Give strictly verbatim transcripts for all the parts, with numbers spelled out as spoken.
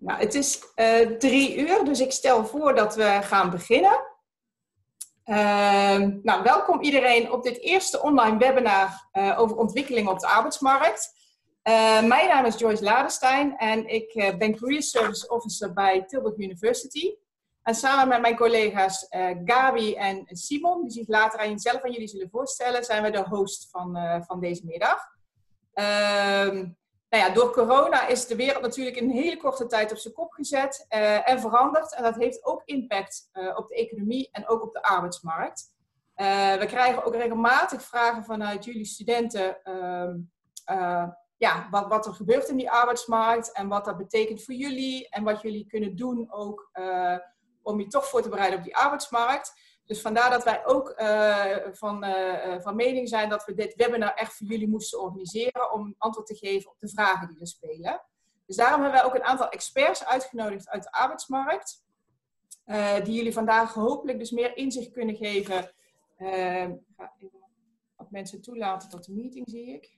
Nou, het is uh, drie uur, dus ik stel voor dat we gaan beginnen. Uh, nou, welkom iedereen op dit eerste online webinar uh, over ontwikkelingen op de arbeidsmarkt. Uh, mijn naam is Joyce Ladestein en ik uh, ben Career Service Officer bij Tilburg University. En samen met mijn collega's uh, Gabi en Simon, die zich later aan zelf aan jullie zullen voorstellen, zijn we de host van, uh, van deze middag. Uh, Nou ja, door corona is de wereld natuurlijk in een hele korte tijd op zijn kop gezet uh, en veranderd. En dat heeft ook impact uh, op de economie en ook op de arbeidsmarkt. Uh, we krijgen ook regelmatig vragen vanuit jullie studenten uh, uh, ja, wat, wat er gebeurt in die arbeidsmarkt en wat dat betekent voor jullie. En wat jullie kunnen doen ook uh, om je toch voor te bereiden op die arbeidsmarkt. Dus vandaar dat wij ook uh, van, uh, van mening zijn dat we dit webinar echt voor jullie moesten organiseren om antwoord te geven op de vragen die er spelen. Dus daarom hebben wij ook een aantal experts uitgenodigd uit de arbeidsmarkt, uh, die jullie vandaag hopelijk dus meer inzicht kunnen geven. Uh, ik ga even wat mensen toelaten tot de meeting, zie ik.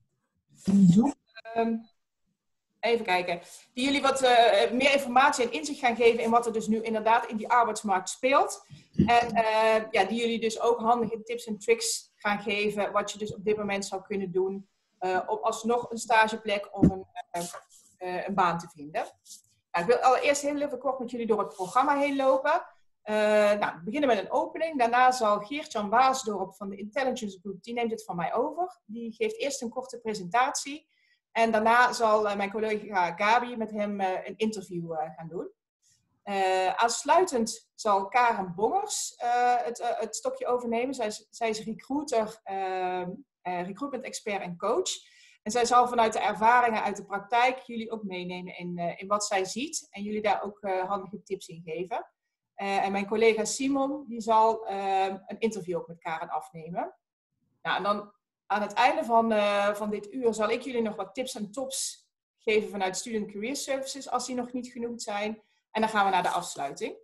Um, Even kijken. Die jullie wat uh, meer informatie en inzicht gaan geven in wat er dus nu inderdaad in die arbeidsmarkt speelt. En uh, ja, die jullie dus ook handige tips en tricks gaan geven. Wat je dus op dit moment zou kunnen doen uh, om alsnog een stageplek of een, uh, uh, een baan te vinden. Nou, ik wil allereerst heel even kort met jullie door het programma heen lopen. Uh, nou, we beginnen met een opening. Daarna zal Geert-Jan Waasdorp van de Intelligence Group, die neemt het van mij over. Die geeft eerst een korte presentatie. En daarna zal uh, mijn collega Gabi met hem uh, een interview uh, gaan doen. Uh, aansluitend zal Karen Bongers uh, het, uh, het stokje overnemen. Zij is, zij is recruiter, uh, uh, recruitment expert en coach. En zij zal vanuit de ervaringen uit de praktijk jullie ook meenemen in, uh, in wat zij ziet. En jullie daar ook uh, handige tips in geven. Uh, en mijn collega Simon die zal uh, een interview ook met Karen afnemen. Nou, en dan aan het einde van, uh, van dit uur zal ik jullie nog wat tips en tops geven vanuit Student Career Services, als die nog niet genoemd zijn. En dan gaan we naar de afsluiting.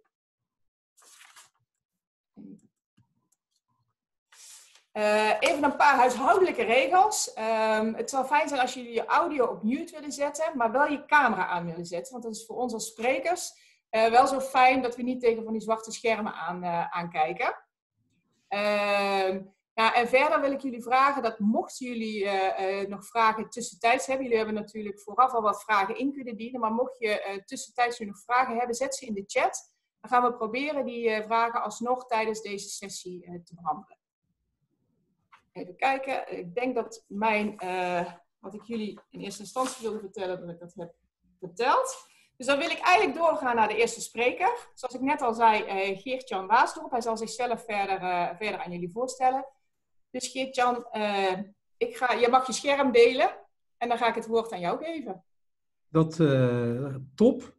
Uh, even een paar huishoudelijke regels. Um, het zal fijn zijn als jullie je audio op mute willen zetten, maar wel je camera aan willen zetten. Want dat is voor ons als sprekers uh, wel zo fijn dat we niet tegen van die zwarte schermen aan, uh, aankijken. Uh, Ja, en verder wil ik jullie vragen dat mochten jullie uh, uh, nog vragen tussentijds hebben. Jullie hebben natuurlijk vooraf al wat vragen in kunnen dienen. Maar mocht je uh, tussentijds nog vragen hebben, zet ze in de chat. Dan gaan we proberen die uh, vragen alsnog tijdens deze sessie uh, te behandelen. Even kijken. Ik denk dat mijn, uh, wat ik jullie in eerste instantie wilde vertellen, dat ik dat heb verteld. Dus dan wil ik eigenlijk doorgaan naar de eerste spreker. Zoals ik net al zei, uh, Geert-Jan Waasdorp. Hij zal zichzelf verder, uh, verder aan jullie voorstellen. Dus Geert-Jan, uh, ik ga, je mag je scherm delen en dan ga ik het woord aan jou geven. Dat, uh, top.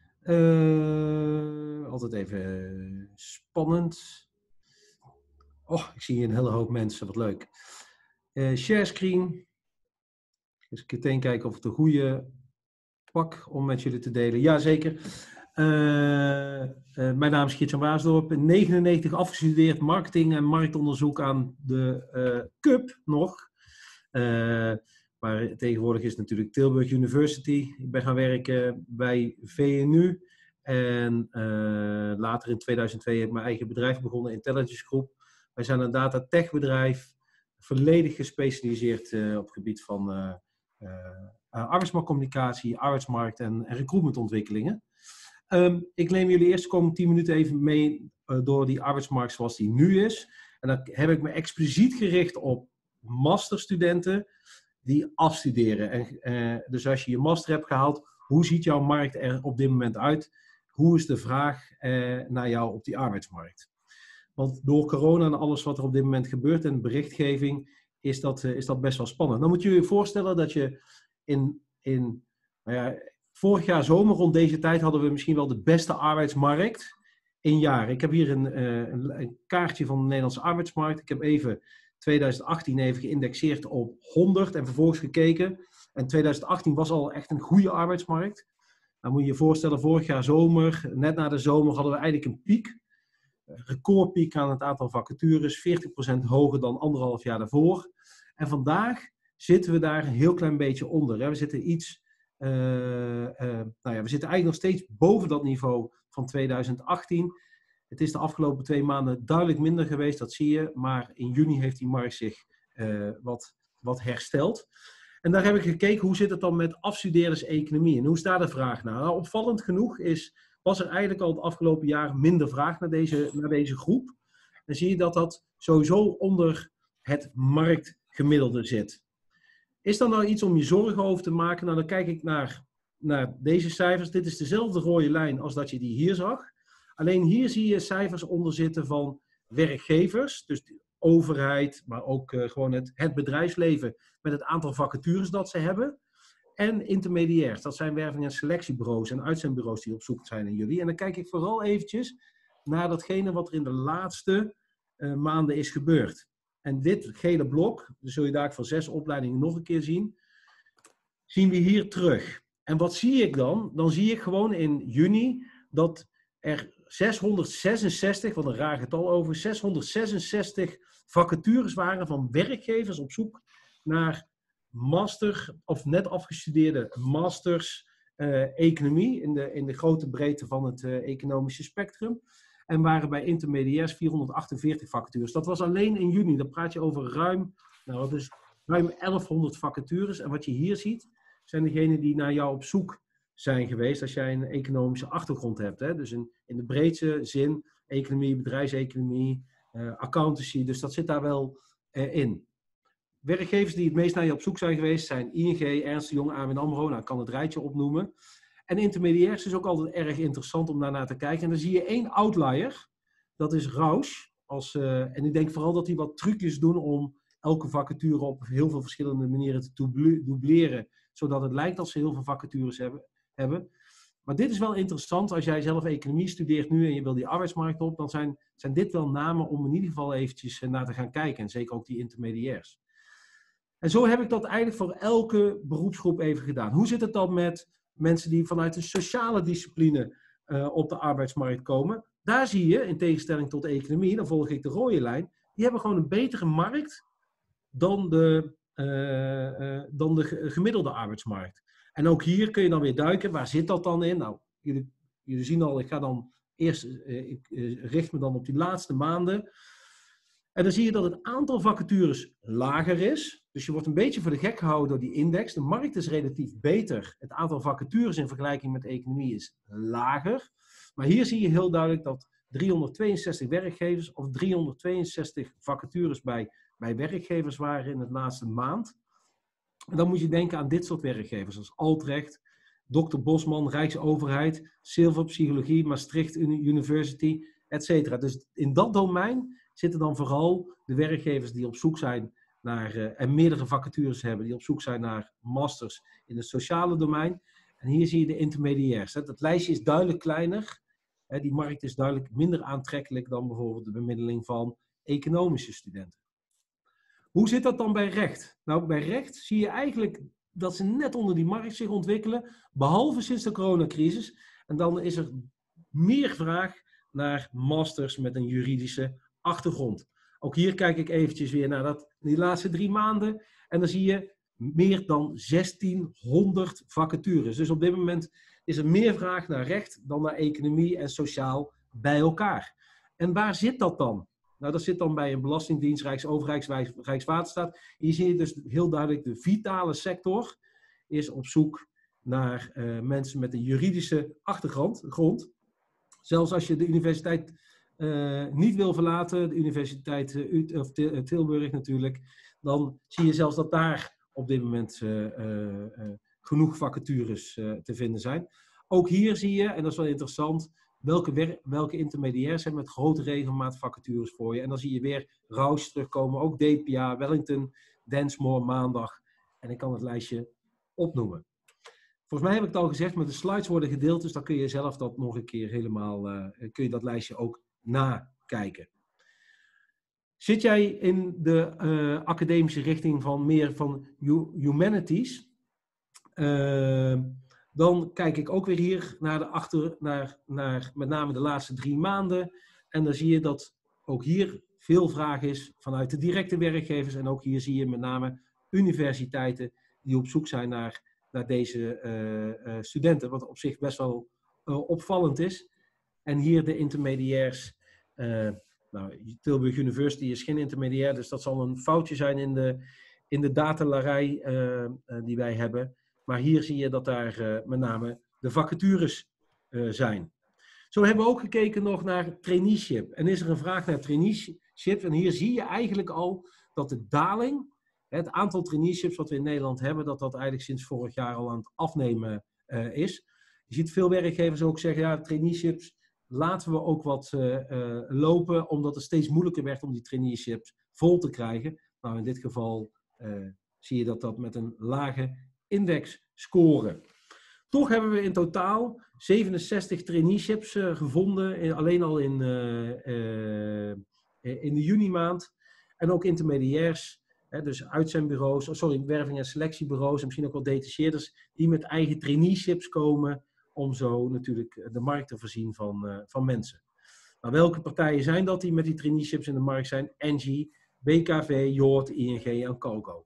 Uh, altijd even spannend. Oh, ik zie hier een hele hoop mensen, wat leuk. Uh, share screen. Eens meteen kijken of het een goede pak om met jullie te delen. Jazeker. Uh, uh, mijn naam is Geert-Jan Waasdorp. In negenennegentig afgestudeerd marketing en marktonderzoek aan de uh, C U P nog. Uh, maar tegenwoordig is het natuurlijk Tilburg University. Ik ben gaan werken bij V N U. En uh, later in tweeduizend twee heb ik mijn eigen bedrijf begonnen, Intelligence Group. Wij zijn een data tech bedrijf. Volledig gespecialiseerd uh, op het gebied van uh, uh, arbeidsmarktcommunicatie, arbeidsmarkt en, en recruitmentontwikkelingen. Um, ik neem jullie eerst de komende tien minuten even mee uh, door die arbeidsmarkt zoals die nu is. En dan heb ik me expliciet gericht op masterstudenten die afstuderen. En, uh, dus als je je master hebt gehaald, hoe ziet jouw markt er op dit moment uit? Hoe is de vraag uh, naar jou op die arbeidsmarkt? Want door corona en alles wat er op dit moment gebeurt en berichtgeving, is dat, uh, is dat best wel spannend. Dan moet je je voorstellen dat je in... in nou ja, vorig jaar zomer rond deze tijd hadden we misschien wel de beste arbeidsmarkt in jaar. Ik heb hier een, een, een kaartje van de Nederlandse arbeidsmarkt. Ik heb even tweeduizend achttien even geïndexeerd op honderd en vervolgens gekeken. En tweeduizend achttien was al echt een goede arbeidsmarkt. Dan moet je je voorstellen, vorig jaar zomer, net na de zomer, hadden we eigenlijk een piek. Een recordpiek aan het aantal vacatures, veertig procent hoger dan anderhalf jaar daarvoor. En vandaag zitten we daar een heel klein beetje onder. We zitten iets Uh, uh, nou ja, we zitten eigenlijk nog steeds boven dat niveau van tweeduizend achttien. Het is de afgelopen twee maanden duidelijk minder geweest, dat zie je. Maar in juni heeft die markt zich uh, wat, wat hersteld. En daar heb ik gekeken, hoe zit het dan met afstudeerders economie? En hoe is daar de vraag naar? Nou, opvallend genoeg is, was er eigenlijk al het afgelopen jaar minder vraag naar deze, naar deze groep. Dan zie je dat dat sowieso onder het marktgemiddelde zit. Is er nou iets om je zorgen over te maken? Nou, dan kijk ik naar, naar deze cijfers. Dit is dezelfde rode lijn als dat je die hier zag. Alleen hier zie je cijfers onder zitten van werkgevers, dus de overheid, maar ook uh, gewoon het, het bedrijfsleven met het aantal vacatures dat ze hebben. En intermediairs, dat zijn werving- en selectiebureaus en uitzendbureaus die op zoek zijn in jullie. En dan kijk ik vooral eventjes naar datgene wat er in de laatste uh, maanden is gebeurd. En dit gele blok, dat zul je daar voor zes opleidingen nog een keer zien, zien we hier terug. En wat zie ik dan? Dan zie ik gewoon in juni dat er zeshonderdzesenzestig, wat een raar getal over, zeshonderdzesenzestig vacatures waren van werkgevers op zoek naar master of net afgestudeerde masters uh, economie in de, in de grote breedte van het uh, economische spectrum. En waren bij intermediairs vierhonderdachtenveertig vacatures. Dat was alleen in juni. Dan praat je over ruim, nou, dus ruim elfhonderd vacatures. En wat je hier ziet, zijn degenen die naar jou op zoek zijn geweest als jij een economische achtergrond hebt. Hè? Dus in, in de breedste zin, economie, bedrijfseconomie, uh, accountancy. Dus dat zit daar wel uh, in. Werkgevers die het meest naar je op zoek zijn geweest zijn I N G, Ernst de Jong, A B N AMRO. Nou, ik kan het rijtje opnoemen. En intermediairs is ook altijd erg interessant om daarnaar te kijken. En dan zie je één outlier. Dat is Rausch. Als, uh, en ik denk vooral dat die wat trucjes doen om elke vacature op heel veel verschillende manieren te dubleren. Zodat het lijkt dat ze heel veel vacatures hebben. hebben. Maar dit is wel interessant. Als jij zelf economie studeert nu en je wil die arbeidsmarkt op. Dan zijn, zijn dit wel namen om in ieder geval eventjes naar te gaan kijken. En zeker ook die intermediairs. En zo heb ik dat eigenlijk voor elke beroepsgroep even gedaan. Hoe zit het dan met mensen die vanuit een sociale discipline uh, op de arbeidsmarkt komen? Daar zie je, in tegenstelling tot de economie, dan volg ik de rode lijn, die hebben gewoon een betere markt dan de, uh, uh, dan de gemiddelde arbeidsmarkt. En ook hier kun je dan weer duiken, waar zit dat dan in? Nou, jullie, jullie zien al, ik ga dan eerst, uh, ik uh, richt me dan op die laatste maanden. En dan zie je dat het aantal vacatures lager is. Dus je wordt een beetje voor de gek gehouden door die index. De markt is relatief beter. Het aantal vacatures in vergelijking met de economie is lager. Maar hier zie je heel duidelijk dat driehonderdtweeënzestig werkgevers of driehonderdtweeënzestig vacatures bij, bij werkgevers waren in de laatste maand. En dan moet je denken aan dit soort werkgevers als Altrecht, dokter Bosman, Rijksoverheid, Silver Psychologie, Maastricht University, et cetera. Dus in dat domein zitten dan vooral de werkgevers die op zoek zijn naar, uh, en meerdere vacatures hebben, die op zoek zijn naar masters in het sociale domein. En hier zie je de intermediairs. Hè. Dat lijstje is duidelijk kleiner. Hè. Die markt is duidelijk minder aantrekkelijk dan bijvoorbeeld de bemiddeling van economische studenten. Hoe zit dat dan bij recht? Nou, bij recht zie je eigenlijk dat ze net onder die markt zich ontwikkelen, behalve sinds de coronacrisis. En dan is er meer vraag naar masters met een juridische achtergrond. Ook hier kijk ik eventjes weer naar dat, die laatste drie maanden. En dan zie je meer dan zestienhonderd vacatures. Dus op dit moment is er meer vraag naar recht dan naar economie en sociaal bij elkaar. En waar zit dat dan? Nou, dat zit dan bij een belastingdienst, Rijksoverheid, Rijkswaterstaat. Hier zie je dus heel duidelijk de vitale sector is op zoek naar uh, mensen met een juridische achtergrond. Grond. Zelfs als je de universiteit uh, niet wil verlaten, de universiteit uh, of Tilburg natuurlijk, dan zie je zelfs dat daar op dit moment uh, uh, uh, genoeg vacatures uh, te vinden zijn. Ook hier zie je, en dat is wel interessant, welke, wer- welke intermediairs hebben met grote regelmaat vacatures voor je. En dan zie je weer Rausch terugkomen, ook D P A, Wellington, Densmore, Maandag. En ik kan het lijstje opnoemen. Volgens mij heb ik het al gezegd, maar de slides worden gedeeld, dus dan kun je zelf dat nog een keer helemaal, uh, kun je dat lijstje ook nakijken. Zit jij in de uh, academische richting van meer van humanities, uh, dan kijk ik ook weer hier naar de achter, naar, naar met name de laatste drie maanden. En dan zie je dat ook hier veel vraag is vanuit de directe werkgevers. En ook hier zie je met name universiteiten die op zoek zijn naar naar deze uh, uh, studenten, wat op zich best wel uh, opvallend is. En hier de intermediairs. Uh, nou, Tilburg University is geen intermediair, dus dat zal een foutje zijn in de, in de datalarij uh, uh, die wij hebben. Maar hier zie je dat daar uh, met name de vacatures uh, zijn. Zo hebben we ook gekeken nog naar traineeship. En is er een vraag naar traineeship? En hier zie je eigenlijk al dat de daling, het aantal traineeships wat we in Nederland hebben, dat dat eigenlijk sinds vorig jaar al aan het afnemen uh, is. Je ziet veel werkgevers ook zeggen, ja, traineeships laten we ook wat uh, uh, lopen, omdat het steeds moeilijker werd om die traineeships vol te krijgen. Nou, in dit geval uh, zie je dat dat met een lage index scoren. Toch hebben we in totaal zevenenzestig traineeships uh, gevonden, in, alleen al in, uh, uh, in de juni-maand. En ook intermediairs, hè, dus uitzendbureaus, oh sorry, werving- en selectiebureaus en misschien ook wel detacheerders die met eigen traineeships komen om zo natuurlijk de markt te voorzien van, uh, van mensen. Nou, welke partijen zijn dat die met die traineeships in de markt zijn? Engie, B K V, Yoort, I N G en Calco.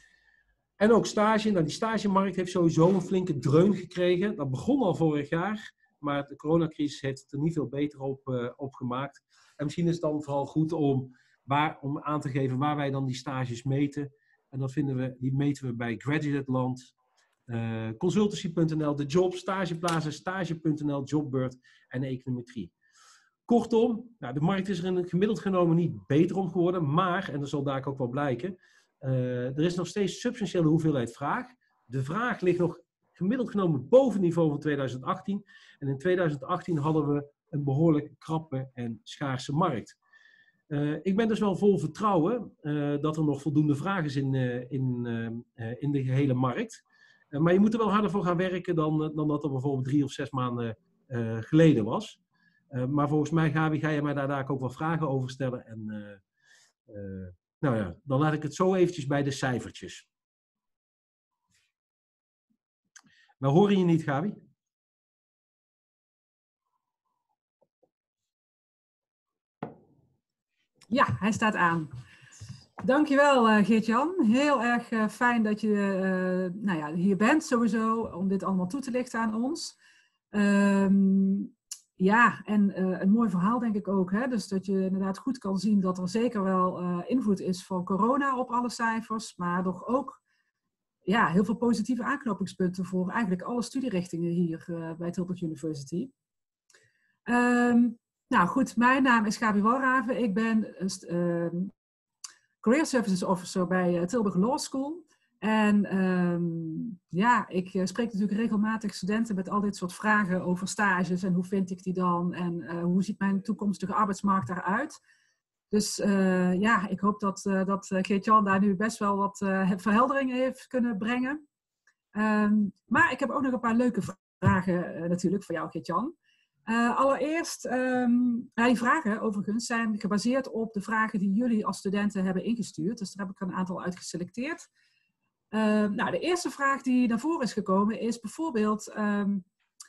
En ook stage. Nou, die stagemarkt heeft sowieso een flinke dreun gekregen. Dat begon al vorig jaar, maar de coronacrisis heeft het er niet veel beter op, uh, op gemaakt. En misschien is het dan vooral goed om, waar, om aan te geven waar wij dan die stages meten. En dat vinden we, die meten we bij Graduateland, uh, consultancy punt n l, de Job, Stageplaza, stage punt n l, Jobbird en Econometrie. Kortom, nou, de markt is er in gemiddeld genomen niet beter om geworden, maar, en dat zal daar ook wel blijken, uh, er is nog steeds substantiële hoeveelheid vraag. De vraag ligt nog gemiddeld genomen boven het niveau van tweeduizend achttien. En in tweeduizend achttien hadden we een behoorlijk krappe en schaarse markt. Uh, ik ben dus wel vol vertrouwen uh, dat er nog voldoende vraag is in, uh, in, uh, in de gehele markt. Uh, maar je moet er wel harder voor gaan werken dan, uh, dan dat er bijvoorbeeld drie of zes maanden uh, geleden was. Uh, maar volgens mij, Gabi, ga je mij daar, daar ook wel vragen over stellen. En uh, uh, nou ja, dan laat ik het zo eventjes bij de cijfertjes. We horen je niet, Gabi? Ja, hij staat aan. Dankjewel uh, Geert-Jan. Heel erg uh, fijn dat je uh, nou ja, hier bent sowieso om dit allemaal toe te lichten aan ons. Um, ja, en uh, een mooi verhaal denk ik ook. Hè? Dus dat je inderdaad goed kan zien dat er zeker wel uh, invloed is van corona op alle cijfers. Maar toch ook ja, heel veel positieve aanknopingspunten voor eigenlijk alle studierichtingen hier uh, bij Tilburg University. Um, Nou goed, mijn naam is Gabi Walraven. Ik ben uh, Career Services Officer bij uh, Tilburg Law School. En um, ja, ik uh, spreek natuurlijk regelmatig studenten met al dit soort vragen over stages. En hoe vind ik die dan? En uh, hoe ziet mijn toekomstige arbeidsmarkt daaruit? Dus uh, ja, ik hoop dat, uh, dat Geert-Jan daar nu best wel wat uh, verhelderingen heeft kunnen brengen. Um, maar ik heb ook nog een paar leuke vragen uh, natuurlijk voor jou, Geert-Jan. Uh, allereerst, um, ja, die vragen overigens zijn gebaseerd op de vragen die jullie als studenten hebben ingestuurd. Dus daar heb ik er een aantal uit geselecteerd. Uh, nou, de eerste vraag die naar voren is gekomen is bijvoorbeeld um,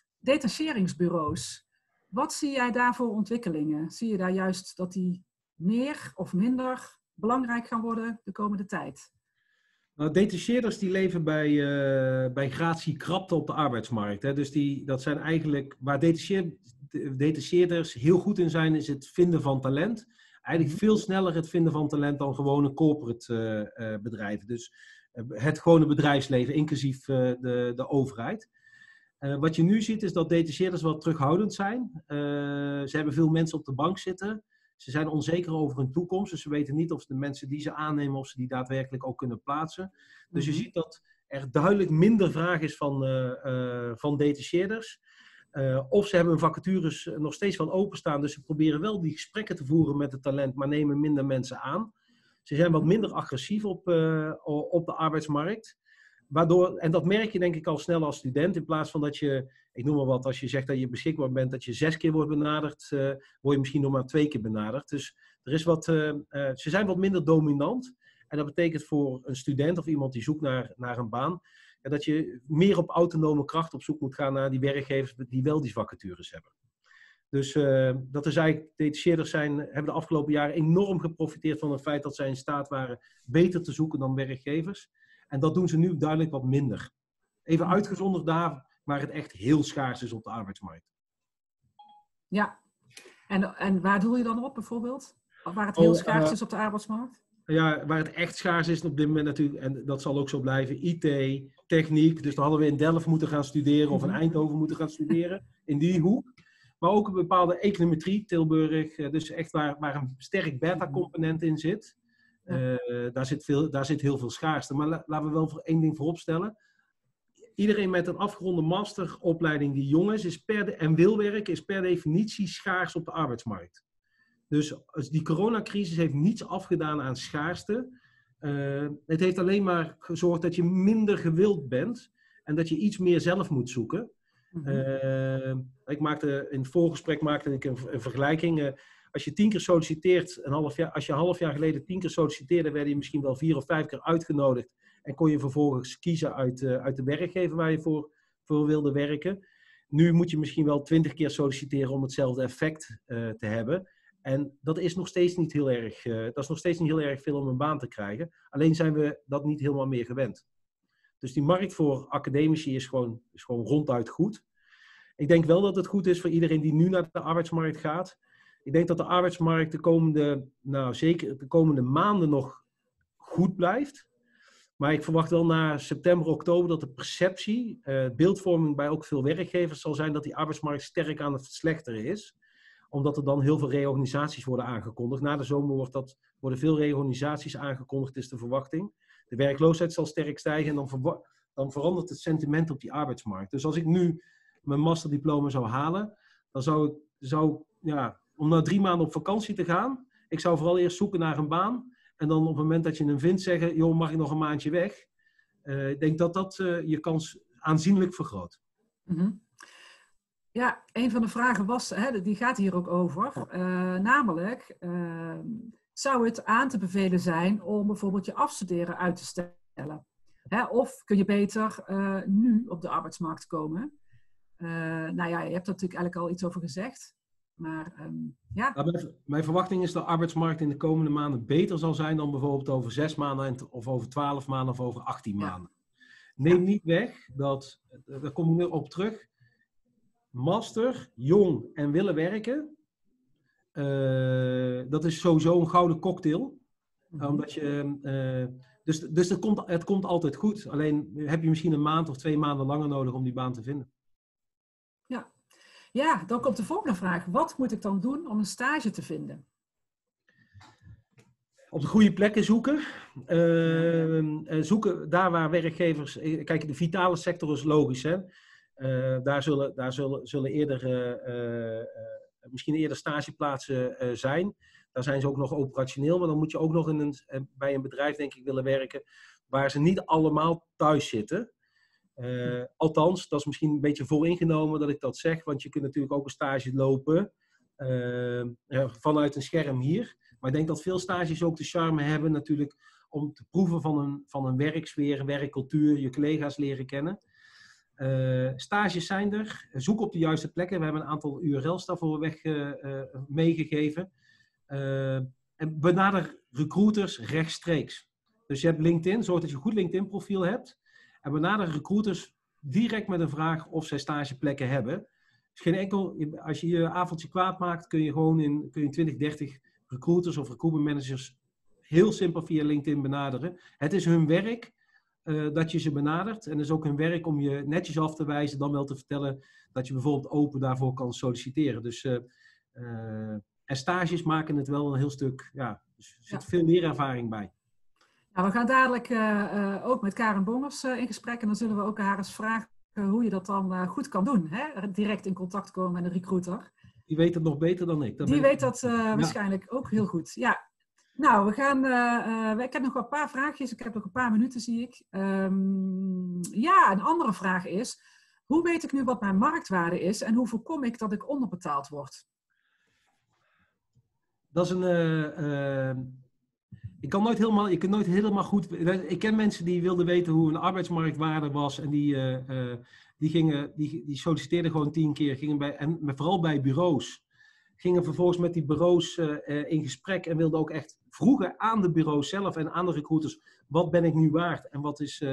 detacheringsbureaus. Wat zie jij daar voor ontwikkelingen? Zie je daar juist dat die meer of minder belangrijk gaan worden de komende tijd? Nou, detacheerders die leven bij, uh, bij gratie krapte op de arbeidsmarkt. Hè. Dus die, dat zijn eigenlijk, waar detacheer, detacheerders heel goed in zijn, is het vinden van talent. Eigenlijk veel sneller het vinden van talent dan gewone corporate uh, uh, bedrijven. Dus uh, het gewone bedrijfsleven, inclusief uh, de, de overheid. Uh, wat je nu ziet is dat detacheerders wat terughoudend zijn. Uh, ze hebben veel mensen op de bank zitten. Ze zijn onzeker over hun toekomst, dus ze weten niet of de mensen die ze aannemen, of ze die daadwerkelijk ook kunnen plaatsen. Dus je ziet dat er duidelijk minder vraag is van, uh, uh, van detacheerders. Uh, of ze hebben hun vacatures nog steeds wel openstaan, dus ze proberen wel die gesprekken te voeren met het talent, maar nemen minder mensen aan. Ze zijn wat minder agressief op, uh, op de arbeidsmarkt. Waardoor, en dat merk je denk ik al snel als student, in plaats van dat je, ik noem maar wat, als je zegt dat je beschikbaar bent, dat je zes keer wordt benaderd, uh, word je misschien nog maar twee keer benaderd. Dus er is wat, uh, uh, ze zijn wat minder dominant. En dat betekent voor een student of iemand die zoekt naar, naar een baan, ja, dat je meer op autonome kracht op zoek moet gaan naar die werkgevers die wel die vacatures hebben. Dus uh, dat is eigenlijk, detacheerders zijn, hebben de afgelopen jaren enorm geprofiteerd van het feit dat zij in staat waren beter te zoeken dan werkgevers. En dat doen ze nu duidelijk wat minder. Even uitgezonderd daar waar het echt heel schaars is op de arbeidsmarkt. Ja, en, en waar doel je dan op bijvoorbeeld? Waar het heel Oh, schaars uh, is op de arbeidsmarkt? Ja, waar het echt schaars is op dit moment natuurlijk, en dat zal ook zo blijven, I T, techniek. Dus dan hadden we in Delft moeten gaan studeren of in Eindhoven moeten gaan studeren, in die hoek. Maar ook een bepaalde econometrie, Tilburg, dus echt waar, waar een sterk beta-component in zit. Uh, daar, zit veel, daar zit heel veel schaarste. Maar la, laten we wel voor één ding vooropstellen. Iedereen met een afgeronde masteropleiding die jong is, is per de, en wil werken, is per definitie schaars op de arbeidsmarkt. Dus die coronacrisis heeft niets afgedaan aan schaarste. Uh, het heeft alleen maar gezorgd dat je minder gewild bent en dat je iets meer zelf moet zoeken. Uh, ik maakte, in het voorgesprek maakte ik een, een vergelijking. Uh, als je tien keer solliciteert, een half jaar, als je een half jaar geleden tien keer solliciteerde, werd je misschien wel vier of vijf keer uitgenodigd. En kon je vervolgens kiezen uit, uh, uit de werkgever waar je voor, voor wilde werken. Nu moet je misschien wel twintig keer solliciteren om hetzelfde effect uh, te hebben. En dat is nog steeds niet heel erg, uh, dat is nog steeds niet heel erg veel om een baan te krijgen. Alleen zijn we dat niet helemaal meer gewend. Dus die markt voor academici is gewoon, is gewoon ronduit goed. Ik denk wel dat het goed is voor iedereen die nu naar de arbeidsmarkt gaat. Ik denk dat de arbeidsmarkt de komende, nou zeker de komende maanden nog goed blijft. Maar ik verwacht wel na september, oktober dat de perceptie, uh, beeldvorming bij ook veel werkgevers zal zijn dat die arbeidsmarkt sterk aan het verslechteren is. Omdat er dan heel veel reorganisaties worden aangekondigd. Na de zomer wordt dat, worden veel reorganisaties aangekondigd, is de verwachting. De werkloosheid zal sterk stijgen en dan, ver, dan verandert het sentiment op die arbeidsmarkt. Dus als ik nu mijn masterdiploma zou halen, dan zou ik, zou, ja, om na drie maanden op vakantie te gaan, ik zou vooral eerst zoeken naar een baan. En dan op het moment dat je hem vindt zeggen, joh, mag ik nog een maandje weg? Uh, ik denk dat dat uh, je kans aanzienlijk vergroot. Mm-hmm. Ja, een van de vragen was, hè, die gaat hier ook over, uh, namelijk, uh, zou het aan te bevelen zijn om bijvoorbeeld je afstuderen uit te stellen? Hè, of kun je beter uh, nu op de arbeidsmarkt komen? Uh, nou ja, je hebt er natuurlijk eigenlijk al iets over gezegd. Maar um, ja. Nou, mijn, mijn verwachting is dat de arbeidsmarkt in de komende maanden beter zal zijn dan bijvoorbeeld over zes maanden of over twaalf maanden of over achttien ja. maanden. Neem ja. niet weg dat, daar kom ik nu op terug, master, jong en willen werken, uh, dat is sowieso een gouden cocktail. Mm-hmm. Omdat je, uh, dus dus het, komt, het komt altijd goed. Alleen heb je misschien een maand of twee maanden langer nodig om die baan te vinden. Ja. Ja, dan komt de volgende vraag. Wat moet ik dan doen om een stage te vinden? Op de goede plekken zoeken. Uh, zoeken daar waar werkgevers... Kijk, de vitale sector is logisch. Hè? Uh, daar zullen, daar zullen, zullen eerder, uh, uh, misschien eerder stageplaatsen uh, zijn. Daar zijn ze ook nog operationeel. Maar dan moet je ook nog in een, bij een bedrijf, denk ik, willen werken waar ze niet allemaal thuis zitten. Uh, althans, dat is misschien een beetje vooringenomen dat ik dat zeg, want je kunt natuurlijk ook een stage lopen uh, vanuit een scherm hier. Maar ik denk dat veel stages ook de charme hebben natuurlijk om te proeven van een, van een werksfeer, werkcultuur, je collega's leren kennen. Uh, stages zijn er, zoek op de juiste plekken. We hebben een aantal U R L's daarvoor weg uh, uh, meegegeven. Uh, en benader recruiters rechtstreeks. Dus je hebt LinkedIn, zorg dat je een goed LinkedIn profiel hebt. En benader recruiters direct met een vraag of zij stageplekken hebben. Dus geen enkel, als je je avondje kwaad maakt, kun je gewoon in kun je twintig, dertig recruiters of recruitment managers heel simpel via LinkedIn benaderen. Het is hun werk uh, dat je ze benadert. En het is ook hun werk om je netjes af te wijzen, dan wel te vertellen dat je bijvoorbeeld open daarvoor kan solliciteren. Dus uh, uh, en stages maken het wel een heel stuk, ja, dus er zit ja. veel leerervaring bij. Nou, we gaan dadelijk uh, uh, ook met Karen Bongers uh, in gesprek en dan zullen we ook haar eens vragen uh, hoe je dat dan uh, goed kan doen. Hè? Direct in contact komen met een recruiter. Die weet het nog beter dan ik. Dat Die ik... weet dat uh, ja. waarschijnlijk ook heel goed. Ja. Nou, we gaan, uh, uh, ik heb nog wel een paar vraagjes. Ik heb nog een paar minuten, zie ik. Um, ja, een andere vraag is, hoe weet ik nu wat mijn marktwaarde is en hoe voorkom ik dat ik onderbetaald word? Dat is een... Uh, uh... Ik kan nooit helemaal, je kunt nooit helemaal goed... Ik ken mensen die wilden weten hoe een arbeidsmarktwaarde was. En die, uh, uh, die, gingen, die, die solliciteerden gewoon tien keer. Gingen bij, en vooral bij bureaus. Gingen vervolgens met die bureaus uh, uh, in gesprek. En wilden ook echt vroegen aan de bureaus zelf en aan de recruiters. Wat ben ik nu waard? En wat is, uh,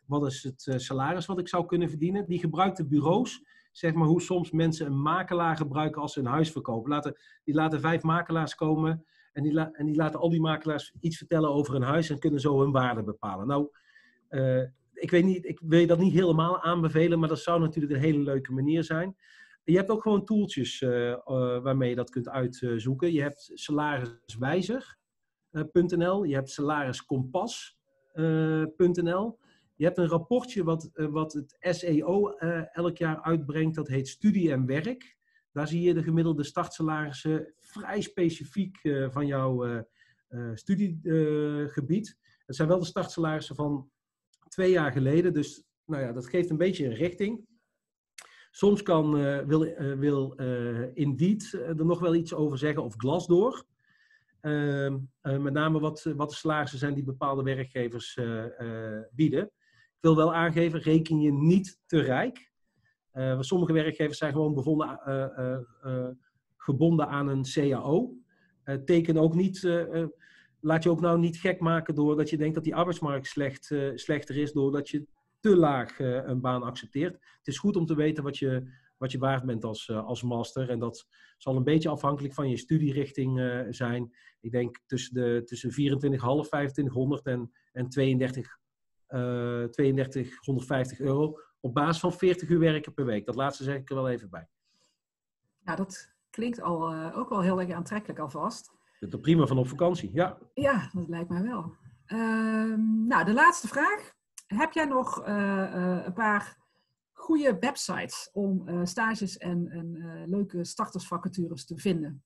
wat is het uh, salaris wat ik zou kunnen verdienen. Die gebruikt de bureaus, zeg maar hoe soms mensen een makelaar gebruiken als ze een huis verkopen. Laten, die laten vijf makelaars komen en die, la, en die laten al die makelaars iets vertellen over een huis en kunnen zo hun waarde bepalen. Nou, uh, ik weet niet, ik wil je dat niet helemaal aanbevelen, maar dat zou natuurlijk een hele leuke manier zijn. Je hebt ook gewoon tooltjes uh, uh, waarmee je dat kunt uitzoeken. Je hebt salariswijzer punt n l, je hebt salariskompas punt n l. Je hebt een rapportje wat, uh, wat het S E O uh, elk jaar uitbrengt, dat heet Studie en Werk. Daar zie je de gemiddelde startsalarissen vrij specifiek uh, van jouw uh, uh, studiegebied. Uh, het zijn wel de startsalarissen van twee jaar geleden, dus nou ja, dat geeft een beetje een richting. Soms kan, uh, wil, uh, wil uh, Indeed er nog wel iets over zeggen, of Glassdoor. Uh, uh, met name wat, wat de salarissen zijn die bepaalde werkgevers uh, uh, bieden. Ik wil wel aangeven, reken je niet te rijk. Uh, sommige werkgevers zijn gewoon bevonden, uh, uh, uh, gebonden aan een C A O. Uh, teken ook niet, uh, uh, laat je ook nou niet gek maken doordat je denkt dat die arbeidsmarkt slecht, uh, slechter is, doordat je te laag uh, een baan accepteert. Het is goed om te weten wat je, wat je waard bent als, uh, als master. En dat zal een beetje afhankelijk van je studierichting uh, zijn. Ik denk tussen, de, tussen vierentwintig komma vijf, vijfentwintighonderd en, en tweeëndertig, uh, tweeëndertig honderdvijftig euro. Op basis van veertig uur werken per week. Dat laatste zeg ik er wel even bij. Ja, dat klinkt al, uh, ook wel heel erg aantrekkelijk alvast. Dat is prima van op vakantie, ja. Ja, dat lijkt mij wel. Uh, nou, de laatste vraag. Heb jij nog uh, uh, een paar goede websites om uh, stages en, en uh, leuke startersvacatures te vinden?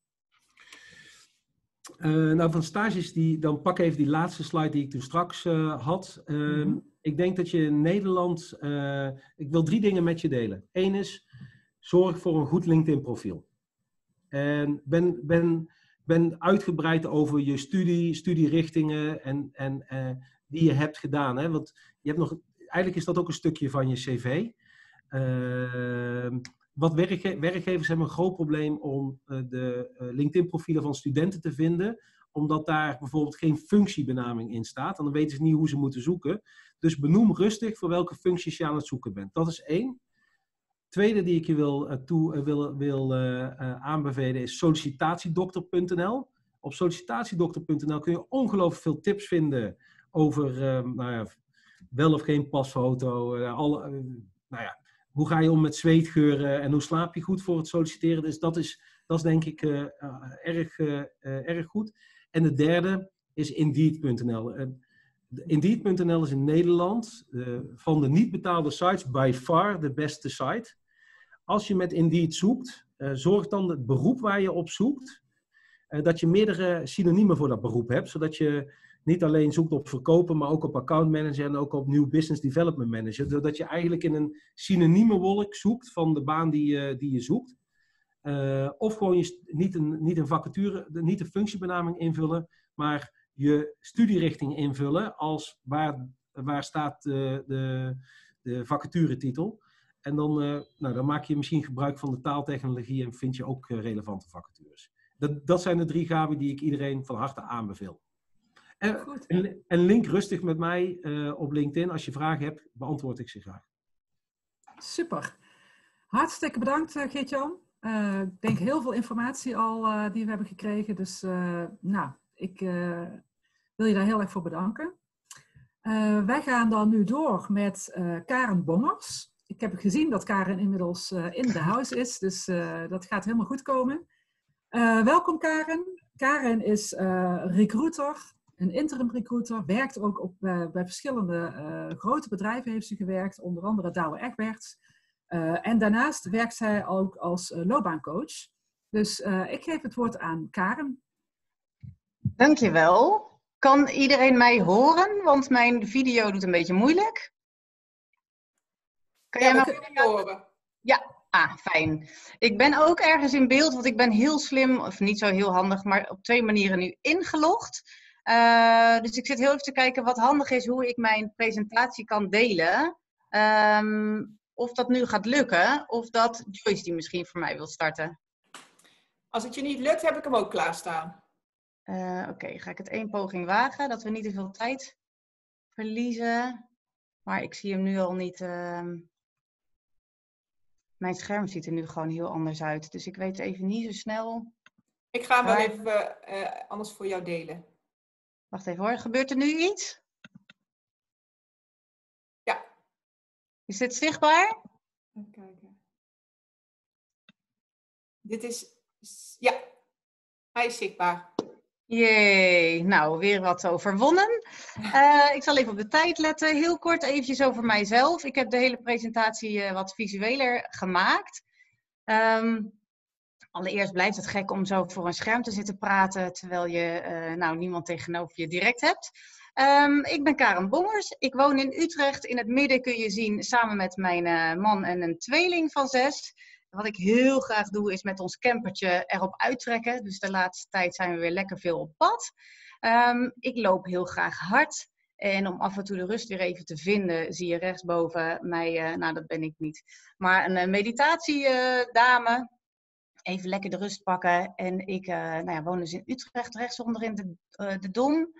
Uh, nou, van stages, die, dan pak even die laatste slide die ik toen straks uh, had. Uh, mm-hmm. Ik denk dat je in Nederland... Uh, ik wil drie dingen met je delen. Eén is, zorg voor een goed LinkedIn profiel. En ben, ben, ben uitgebreid over je studie, studierichtingen en, en, uh, die je hebt gedaan. Hè? Want je hebt nog, eigenlijk is dat ook een stukje van je cv. Uh, wat werkge- werkgevers hebben een groot probleem om uh, de uh, LinkedIn-profielen van studenten te vinden, omdat daar bijvoorbeeld geen functiebenaming in staat. En dan weten ze niet hoe ze moeten zoeken. Dus benoem rustig voor welke functies je aan het zoeken bent. Dat is één. Tweede die ik je wil, uh, toe, uh, wil, wil uh, uh, aanbevelen is sollicitatiedokter punt n l. Op sollicitatiedokter punt n l kun je ongelooflijk veel tips vinden over uh, nou ja, wel of geen pasfoto. Uh, alle, uh, nou ja, hoe ga je om met zweetgeuren en hoe slaap je goed voor het solliciteren. Dus dat is, dat is denk ik uh, uh, erg, uh, uh, erg goed. En de derde is Indeed punt n l. Uh, Indeed punt n l is in Nederland uh, van de niet betaalde sites by far de beste site. Als je met Indeed zoekt, uh, zorg dan het beroep waar je op zoekt, uh, dat je meerdere synoniemen voor dat beroep hebt, zodat je niet alleen zoekt op verkopen, maar ook op account manager en ook op nieuw business development manager. Zodat je eigenlijk in een synoniemenwolk zoekt van de baan die je, die je zoekt. Uh, of gewoon je, niet, een, niet een vacature, niet een functiebenaming invullen, maar je studierichting invullen als waar, waar staat de, de, de vacaturetitel. En dan, uh, nou, dan maak je misschien gebruik van de taaltechnologie en vind je ook uh, relevante vacatures. Dat, dat zijn de drie gaven die ik iedereen van harte aanbeveel. En, en, en link rustig met mij uh, op LinkedIn. Als je vragen hebt, beantwoord ik ze graag. Super. Hartstikke bedankt, uh, Geert-Jan. Uh, ik denk heel veel informatie al uh, die we hebben gekregen. Dus uh, nou, ik uh, wil je daar heel erg voor bedanken. Uh, wij gaan dan nu door met uh, Karen Bongers. Ik heb gezien dat Karen inmiddels uh, in de house is. Dus uh, dat gaat helemaal goed komen. Uh, welkom Karen. Karen is uh, recruiter. Een interim recruiter, werkt ook op, uh, bij verschillende uh, grote bedrijven heeft ze gewerkt, onder andere Douwe Egberts. Uh, en daarnaast werkt zij ook als uh, loopbaancoach. Dus uh, ik geef het woord aan Karen. Dankjewel. Kan iedereen mij horen? Want mijn video doet een beetje moeilijk. Kan ja, jij mij kunnen horen? Ja, ah, fijn. Ik ben ook ergens in beeld, want ik ben heel slim, of niet zo heel handig, maar op twee manieren nu ingelogd. Uh, dus ik zit heel even te kijken wat handig is, hoe ik mijn presentatie kan delen. Um, of dat nu gaat lukken, of dat Joyce die misschien voor mij wil starten. Als het je niet lukt, heb ik hem ook klaarstaan. Uh, Oké, okay, ga ik het één poging wagen, dat we niet te veel tijd verliezen. Maar ik zie hem nu al niet. Uh... Mijn scherm ziet er nu gewoon heel anders uit. Dus ik weet even niet zo snel. Ik ga hem wel Waar... even uh, anders voor jou delen. Wacht even hoor. Gebeurt er nu iets? Ja. Is dit zichtbaar? Even kijken. Dit is... Ja. Hij is zichtbaar. Jee, nou weer wat overwonnen. Uh, ik zal even op de tijd letten. Heel kort eventjes over mijzelf. Ik heb de hele presentatie uh, wat visueler gemaakt. Um, allereerst blijft het gek om zo voor een scherm te zitten praten, terwijl je uh, nou, niemand tegenover je direct hebt. Um, ik ben Karen Bongers. Ik woon in Utrecht. In het midden kun je zien samen met mijn uh, man en een tweeling van zes. Wat ik heel graag doe is met ons campertje erop uittrekken. Dus de laatste tijd zijn we weer lekker veel op pad. Um, ik loop heel graag hard. En om af en toe de rust weer even te vinden, zie je rechtsboven mij, uh, nou dat ben ik niet, maar een uh, meditatiedame. Uh, even lekker de rust pakken. En ik uh, nou ja, woon dus in Utrecht, rechtsonder in de, uh, de Dom.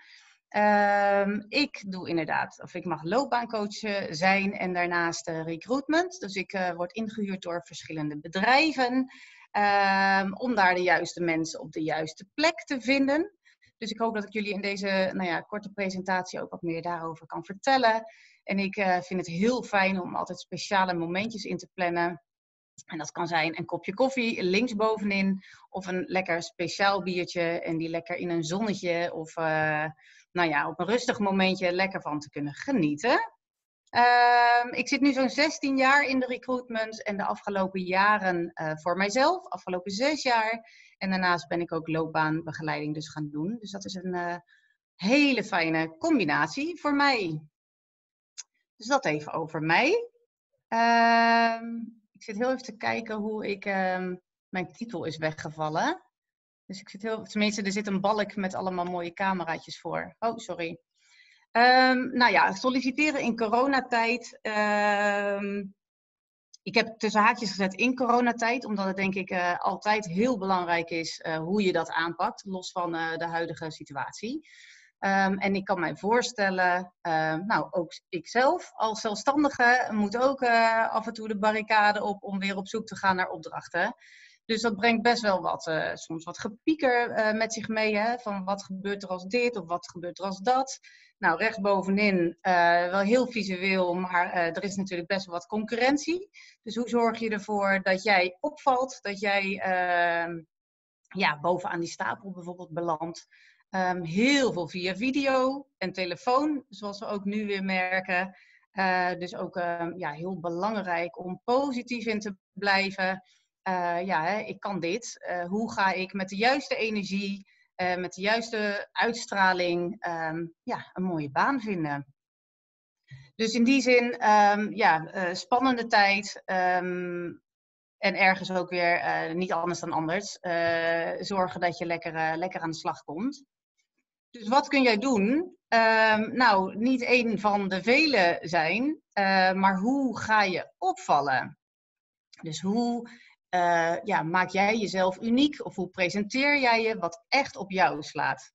Um, ik doe inderdaad, of ik mag loopbaancoach zijn en daarnaast uh, recruitment. Dus ik uh, word ingehuurd door verschillende bedrijven um, om daar de juiste mensen op de juiste plek te vinden. Dus ik hoop dat ik jullie in deze nou ja, korte presentatie ook wat meer daarover kan vertellen. En ik uh, vind het heel fijn om altijd speciale momentjes in te plannen. En dat kan zijn een kopje koffie linksbovenin of een lekker speciaal biertje en die lekker in een zonnetje of uh, nou ja, op een rustig momentje lekker van te kunnen genieten. Uh, ik zit nu zo'n zestien jaar in de recruitment en de afgelopen jaren uh, voor mijzelf, afgelopen zes jaar. En daarnaast ben ik ook loopbaanbegeleiding dus gaan doen. Dus dat is een uh, hele fijne combinatie voor mij. Dus dat even over mij. Uh, ik zit heel even te kijken hoe ik... Uh, mijn titel is weggevallen. Dus ik zit heel... Tenminste, er zit een balk met allemaal mooie cameraatjes voor. Oh, sorry. Um, nou ja, solliciteren in coronatijd. Um, ik heb tussen haakjes gezet in coronatijd, omdat het denk ik uh, altijd heel belangrijk is uh, hoe je dat aanpakt, los van uh, de huidige situatie. Um, en ik kan mij voorstellen, uh, nou ook ikzelf als zelfstandige moet ook uh, af en toe de barricade op om weer op zoek te gaan naar opdrachten. Dus dat brengt best wel wat, uh, soms wat gepieker uh, met zich mee, hè, van wat gebeurt er als dit of wat gebeurt er als dat. Nou, rechtsbovenin uh, wel heel visueel, maar uh, er is natuurlijk best wel wat concurrentie. Dus hoe zorg je ervoor dat jij opvalt, dat jij uh, ja, bovenaan die stapel bijvoorbeeld belandt. Um, heel veel via video en telefoon, zoals we ook nu weer merken. Uh, dus ook uh, ja, heel belangrijk om positief in te blijven. Uh, ja, hè, ik kan dit. Uh, hoe ga ik met de juiste energie, uh, met de juiste uitstraling, um, ja, een mooie baan vinden. Dus in die zin, um, ja, uh, spannende tijd. Um, en ergens ook weer, uh, niet anders dan anders, uh, zorgen dat je lekker, uh, lekker aan de slag komt. Dus wat kun jij doen? Um, nou, niet één van de vele zijn, uh, maar hoe ga je opvallen? Dus hoe uh, ja, maak jij jezelf uniek of hoe presenteer jij je wat echt op jou slaat?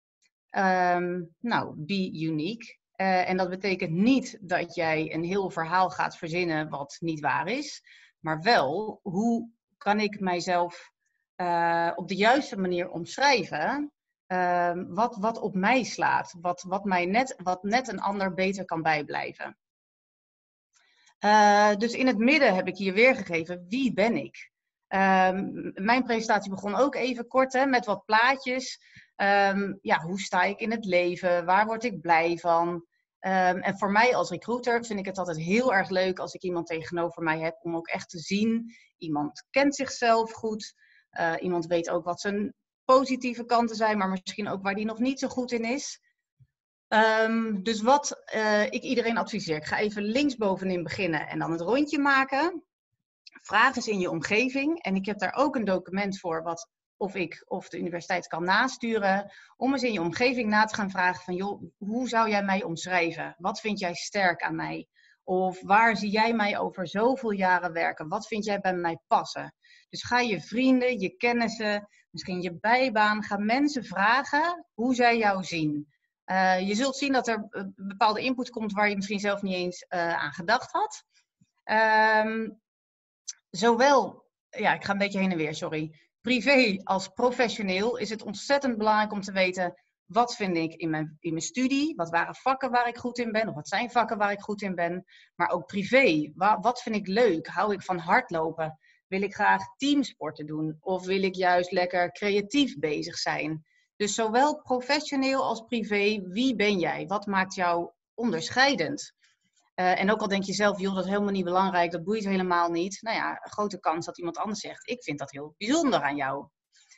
Um, nou, be unique. Uh, en dat betekent niet dat jij een heel verhaal gaat verzinnen wat niet waar is, maar wel hoe kan ik mijzelf uh, op de juiste manier omschrijven? Uh, wat, wat op mij slaat, wat, wat, mij net, wat net een ander beter kan bijblijven. Uh, dus in het midden heb ik hier weergegeven, wie ben ik? Uh, mijn presentatie begon ook even kort hè, met wat plaatjes. Um, ja, hoe sta ik in het leven? Waar word ik blij van? Um, en voor mij als recruiter vind ik het altijd heel erg leuk als ik iemand tegenover mij heb om ook echt te zien. Iemand kent zichzelf goed. Uh, iemand weet ook wat zijn positieve kanten zijn, maar misschien ook waar die nog niet zo goed in is. Um, dus wat uh, ik iedereen adviseer. Ik ga even linksbovenin beginnen en dan het rondje maken. Vraag eens in je omgeving. En ik heb daar ook een document voor wat of ik of de universiteit kan nasturen. Om eens in je omgeving na te gaan vragen van joh, hoe zou jij mij omschrijven? Wat vind jij sterk aan mij? Of waar zie jij mij over zoveel jaren werken? Wat vind jij bij mij passen? Dus ga je vrienden, je kennissen, misschien je bijbaan, ga mensen vragen hoe zij jou zien. Uh, je zult zien dat er een bepaalde input komt waar je misschien zelf niet eens uh, aan gedacht had. Um, zowel, ja, ik ga een beetje heen en weer, sorry. Privé als professioneel is het ontzettend belangrijk om te weten, wat vind ik in mijn, in mijn studie? Wat waren vakken waar ik goed in ben? Of wat zijn vakken waar ik goed in ben? Maar ook privé, wat, wat vind ik leuk? Hou ik van hardlopen? Wil ik graag teamsporten doen? Of wil ik juist lekker creatief bezig zijn? Dus zowel professioneel als privé, wie ben jij? Wat maakt jou onderscheidend? Uh, en ook al denk je zelf, joh, dat is helemaal niet belangrijk, dat boeit helemaal niet. Nou ja, een grote kans dat iemand anders zegt, ik vind dat heel bijzonder aan jou.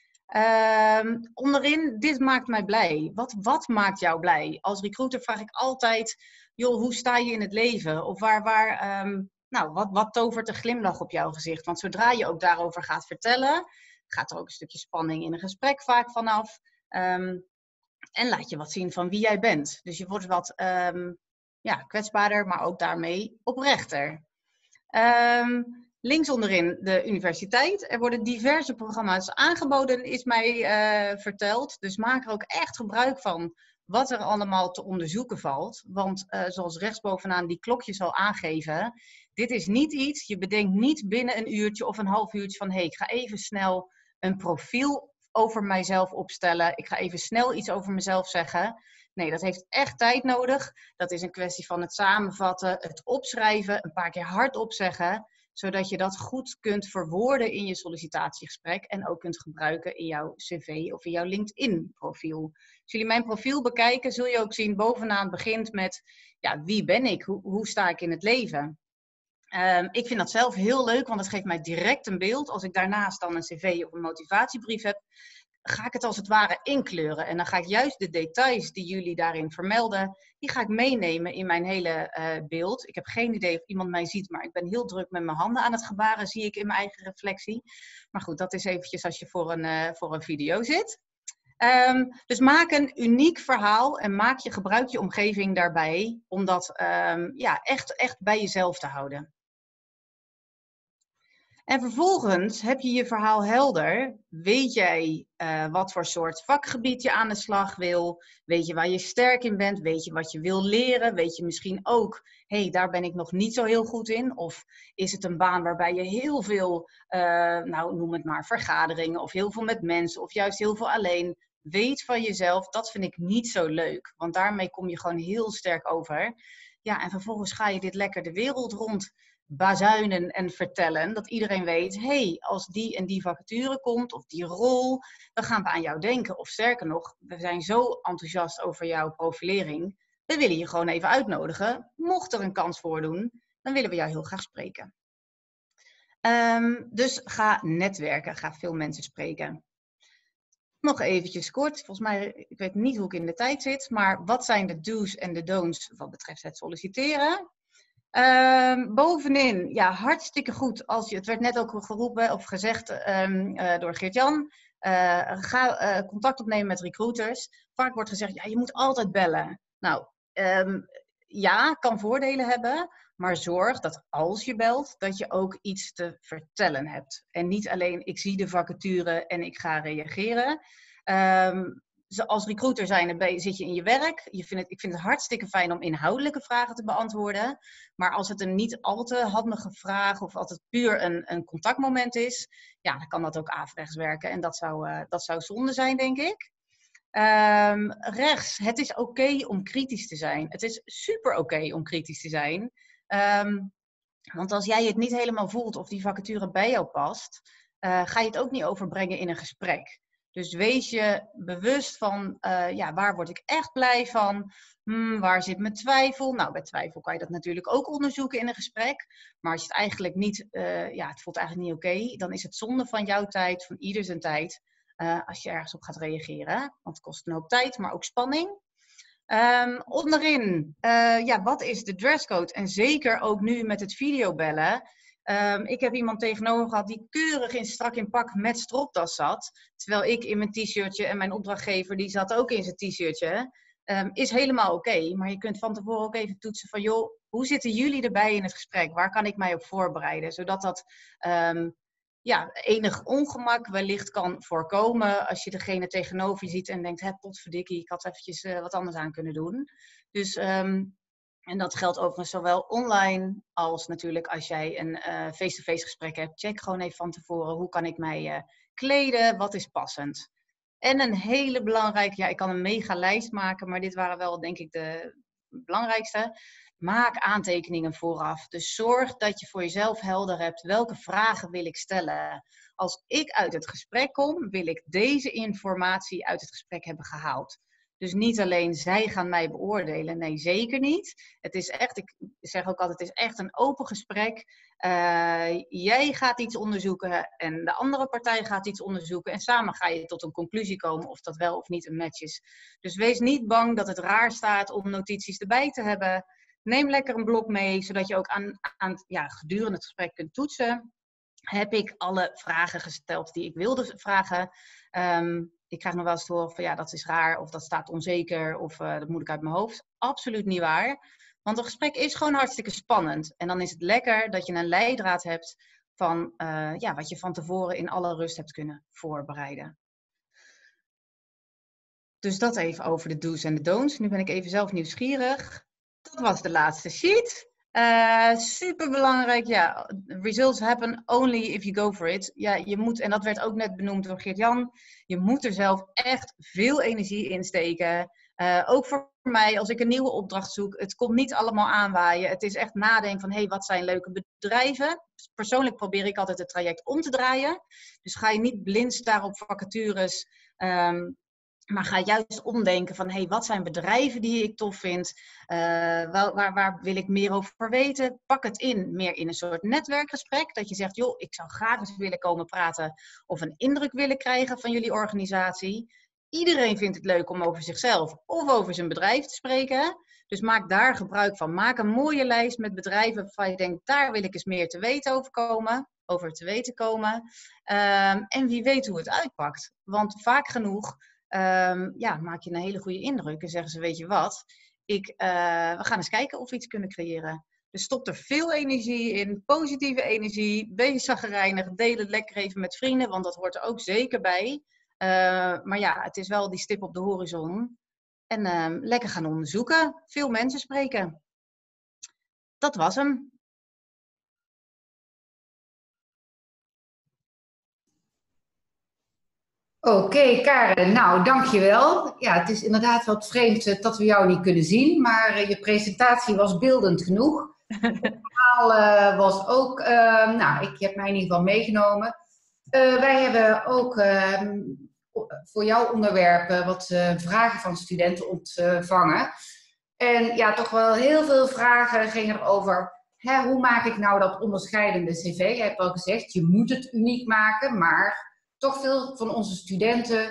Uh, onderin, dit maakt mij blij. Wat, wat maakt jou blij? Als recruiter vraag ik altijd, joh, hoe sta je in het leven? Of waar, waar, um, nou, wat, wat tovert een glimlach op jouw gezicht? Want zodra je ook daarover gaat vertellen, gaat er ook een stukje spanning in een gesprek vaak vanaf. Um, en laat je wat zien van wie jij bent. Dus je wordt wat um, ja, kwetsbaarder, maar ook daarmee oprechter. Um, links onderin de universiteit. Er worden diverse programma's aangeboden, is mij uh, verteld. Dus maak er ook echt gebruik van wat er allemaal te onderzoeken valt. Want uh, zoals rechtsbovenaan die klokjes al aangeven, dit is niet iets, je bedenkt niet binnen een uurtje of een half uurtje van, hé, hey, ik ga even snel een profiel over mijzelf opstellen. Ik ga even snel iets over mezelf zeggen. Nee, dat heeft echt tijd nodig. Dat is een kwestie van het samenvatten, het opschrijven, een paar keer hardop zeggen, zodat je dat goed kunt verwoorden in je sollicitatiegesprek en ook kunt gebruiken in jouw cv of in jouw LinkedIn-profiel. Als jullie mijn profiel bekijken, zul je ook zien, bovenaan begint met, ja, wie ben ik? Hoe, hoe sta ik in het leven? Um, ik vind dat zelf heel leuk, want het geeft mij direct een beeld. Als ik daarnaast dan een cv of een motivatiebrief heb, ga ik het als het ware inkleuren. En dan ga ik juist de details die jullie daarin vermelden, die ga ik meenemen in mijn hele uh, beeld. Ik heb geen idee of iemand mij ziet, maar ik ben heel druk met mijn handen aan het gebaren, zie ik in mijn eigen reflectie. Maar goed, dat is eventjes als je voor een, uh, voor een video zit. Um, dus maak een uniek verhaal en maak je, gebruik je omgeving daarbij om dat um, ja, echt, echt bij jezelf te houden. En vervolgens heb je je verhaal helder. Weet jij uh, wat voor soort vakgebied je aan de slag wil? Weet je waar je sterk in bent? Weet je wat je wil leren? Weet je misschien ook, hé, hey, daar ben ik nog niet zo heel goed in? Of is het een baan waarbij je heel veel, uh, nou noem het maar, vergaderingen of heel veel met mensen of juist heel veel alleen. Weet van jezelf, dat vind ik niet zo leuk. Want daarmee kom je gewoon heel sterk over. Ja, en vervolgens ga je dit lekker de wereld rond bazuinen en vertellen. Dat iedereen weet, hé, hey, als die en die vacature komt of die rol, dan gaan we aan jou denken. Of sterker nog, we zijn zo enthousiast over jouw profilering. We willen je gewoon even uitnodigen. Mocht er een kans voordoen, dan willen we jou heel graag spreken. Um, dus ga netwerken, ga veel mensen spreken. Nog eventjes kort, volgens mij, ik weet niet hoe ik in de tijd zit, maar wat zijn de do's en de don'ts wat betreft het solliciteren? Um, bovenin, ja, hartstikke goed. Als je, het werd net ook geroepen of gezegd um, uh, door Geert-Jan, uh, ga uh, contact opnemen met recruiters. Vaak wordt gezegd, ja, je moet altijd bellen. Nou, um, ja, kan voordelen hebben, maar zorg dat als je belt, dat je ook iets te vertellen hebt. En niet alleen, ik zie de vacature en ik ga reageren. Um, als recruiter zijnde zit je in je werk. Je vindt het, ik vind het hartstikke fijn om inhoudelijke vragen te beantwoorden. Maar als het een niet al te handige vraag of als het puur een, een contactmoment is, ja, dan kan dat ook averechts werken. En dat zou, uh, dat zou zonde zijn, denk ik. Um, rechts, het is oké okay om kritisch te zijn. Het is super oké okay om kritisch te zijn. Um, want als jij het niet helemaal voelt of die vacature bij jou past, uh, ga je het ook niet overbrengen in een gesprek. Dus wees je bewust van, uh, ja, waar word ik echt blij van? Hmm, waar zit mijn twijfel? Nou, bij twijfel kan je dat natuurlijk ook onderzoeken in een gesprek. Maar als je het eigenlijk niet, uh, ja, het voelt eigenlijk niet oké, okay, dan is het zonde van jouw tijd, van ieder zijn tijd, uh, als je ergens op gaat reageren. Want het kost een hoop tijd, maar ook spanning. Um, onderin, uh, ja, wat is de dresscode? En zeker ook nu met het videobellen. Um, ik heb iemand tegenover gehad die keurig in strak in pak met stropdas zat. Terwijl ik in mijn t-shirtje en mijn opdrachtgever die zat ook in zijn t-shirtje. Um, is helemaal oké. Okay, maar je kunt van tevoren ook even toetsen van, joh, hoe zitten jullie erbij in het gesprek? Waar kan ik mij op voorbereiden? Zodat dat um, ja, enig ongemak wellicht kan voorkomen als je degene tegenover je ziet en denkt, hè, potverdikkie, ik had eventjes uh, wat anders aan kunnen doen. Dus, um, en dat geldt overigens zowel online als natuurlijk als jij een uh, face-to-face gesprek hebt. Check gewoon even van tevoren, hoe kan ik mij uh, kleden, wat is passend. En een hele belangrijke, ja, ik kan een mega lijst maken, maar dit waren wel denk ik de belangrijkste. Maak aantekeningen vooraf. Dus zorg dat je voor jezelf helder hebt, welke vragen wil ik stellen. Als ik uit het gesprek kom, wil ik deze informatie uit het gesprek hebben gehaald. Dus niet alleen zij gaan mij beoordelen, nee zeker niet. Het is echt, ik zeg ook altijd, het is echt een open gesprek. Uh, jij gaat iets onderzoeken en de andere partij gaat iets onderzoeken. En samen ga je tot een conclusie komen of dat wel of niet een match is. Dus wees niet bang dat het raar staat om notities erbij te hebben. Neem lekker een blok mee, zodat je ook aan, aan, ja, gedurende het gesprek kunt toetsen. Heb ik alle vragen gesteld die ik wilde vragen? Um, ik krijg nog wel eens te horen van ja, dat is raar of dat staat onzeker of uh, dat moet ik uit mijn hoofd. Absoluut niet waar. Want een gesprek is gewoon hartstikke spannend. En dan is het lekker dat je een leidraad hebt van uh, ja, wat je van tevoren in alle rust hebt kunnen voorbereiden. Dus dat even over de do's en de don'ts. Nu ben ik even zelf nieuwsgierig. Dat was de laatste sheet. Uh, super belangrijk, ja. Results happen only if you go for it. Ja, je moet, en dat werd ook net benoemd door Geert-Jan, je moet er zelf echt veel energie in steken. Uh, ook voor mij, als ik een nieuwe opdracht zoek, het komt niet allemaal aanwaaien. Het is echt nadenken van, hé, hey, wat zijn leuke bedrijven? Persoonlijk probeer ik altijd het traject om te draaien. Dus ga je niet blind staren op vacatures. Um, Maar ga juist omdenken van, hé, hey, wat zijn bedrijven die ik tof vind? Uh, waar, waar, waar wil ik meer over weten? Pak het in, meer in een soort netwerkgesprek. Dat je zegt, joh, ik zou graag eens willen komen praten of een indruk willen krijgen van jullie organisatie. Iedereen vindt het leuk om over zichzelf of over zijn bedrijf te spreken. Dus maak daar gebruik van. Maak een mooie lijst met bedrijven waarvan je denkt, daar wil ik eens meer te weten over komen. Over te weten komen. Um, en wie weet hoe het uitpakt. Want vaak genoeg... Um, ja, maak je een hele goede indruk en zeggen ze, weet je wat, ik, uh, we gaan eens kijken of we iets kunnen creëren. Dus stop er veel energie in, positieve energie, wees chagrijnig, deel het lekker even met vrienden, want dat hoort er ook zeker bij. Uh, maar ja, het is wel die stip op de horizon. En uh, lekker gaan onderzoeken, veel mensen spreken. Dat was hem. Oké, okay, Karen, nou dankjewel. Ja, het is inderdaad wat vreemd uh, dat we jou niet kunnen zien, maar uh, je presentatie was beeldend genoeg. Het verhaal uh, was ook, uh, nou, ik heb mij in ieder geval meegenomen. Uh, wij hebben ook uh, voor jouw onderwerp uh, wat uh, vragen van studenten ontvangen. En ja, toch wel heel veel vragen gingen erover, hè, hoe maak ik nou dat onderscheidende cv? Je hebt al gezegd, je moet het uniek maken, maar... Toch veel van onze studenten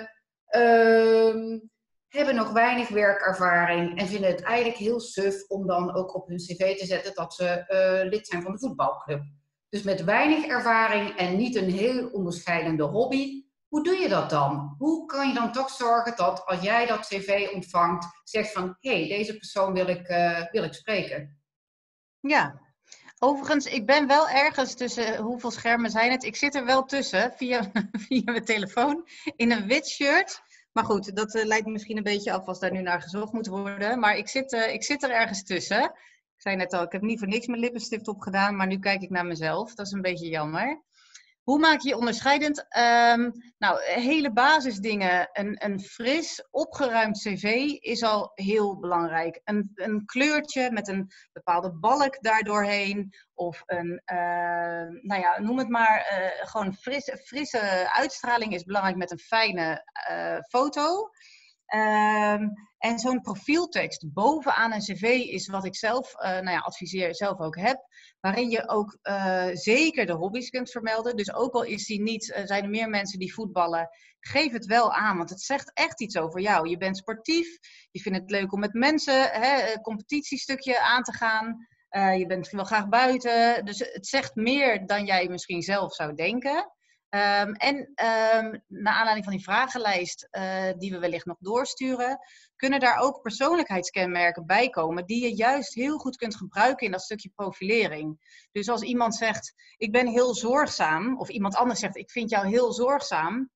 uh, hebben nog weinig werkervaring en vinden het eigenlijk heel suf om dan ook op hun cv te zetten dat ze uh, lid zijn van de voetbalclub. Dus met weinig ervaring en niet een heel onderscheidende hobby, hoe doe je dat dan? Hoe kan je dan toch zorgen dat als jij dat cv ontvangt, zegt van hé, hey, deze persoon wil ik, uh, wil ik spreken? Ja. Overigens, ik ben wel ergens tussen, hoeveel schermen zijn het? Ik zit er wel tussen, via, via mijn telefoon, in een wit shirt. Maar goed, dat uh, lijkt misschien een beetje af als daar nu naar gezocht moet worden. Maar ik zit, uh, ik zit er ergens tussen. Ik zei net al, ik heb niet voor niks mijn lippenstift opgedaan, maar nu kijk ik naar mezelf. Dat is een beetje jammer. Hoe maak je je onderscheidend? Um, nou, hele basisdingen. Een, een fris, opgeruimd cv is al heel belangrijk. Een, een kleurtje met een bepaalde balk daardoorheen. Of een, uh, nou ja, noem het maar, uh, gewoon frisse, frisse uitstraling is belangrijk met een fijne uh, foto. Um, en zo'n profieltekst bovenaan een cv is wat ik zelf, uh, nou ja, adviseer, zelf ook heb. Waarin je ook uh, zeker de hobby's kunt vermelden. Dus ook al is die niet, uh, zijn er meer mensen die voetballen, geef het wel aan. Want het zegt echt iets over jou. Je bent sportief, je vindt het leuk om met mensen hè, een competitiestukje aan te gaan. Uh, je bent wel graag buiten. Dus het zegt meer dan jij misschien zelf zou denken. Um, en um, naar aanleiding van die vragenlijst uh, die we wellicht nog doorsturen, kunnen daar ook persoonlijkheidskenmerken bij komen die je juist heel goed kunt gebruiken in dat stukje profilering. Dus als iemand zegt, ik ben heel zorgzaam, of iemand anders zegt, ik vind jou heel zorgzaam,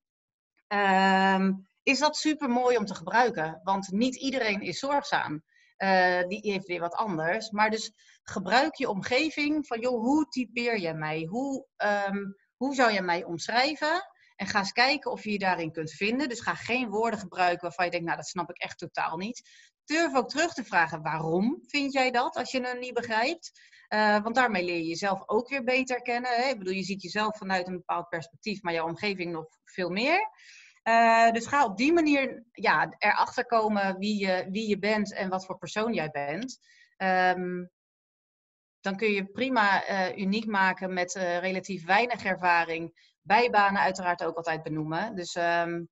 um, is dat super mooi om te gebruiken. Want niet iedereen is zorgzaam. Uh, die heeft weer wat anders. Maar dus gebruik je omgeving van, joh, hoe typeer jij mij? Hoe... Um, Hoe zou je mij omschrijven? En ga eens kijken of je je daarin kunt vinden. Dus ga geen woorden gebruiken waarvan je denkt, nou dat snap ik echt totaal niet. Durf ook terug te vragen, waarom vind jij dat als je het niet begrijpt? Uh, want daarmee leer je jezelf ook weer beter kennen. Hè? Ik bedoel, je ziet jezelf vanuit een bepaald perspectief, maar jouw omgeving nog veel meer. Uh, dus ga op die manier ja, erachter komen wie je, wie je bent en wat voor persoon jij bent. Um, Dan kun je prima uh, uniek maken met uh, relatief weinig ervaring. Bijbanen uiteraard ook altijd benoemen. Dus um,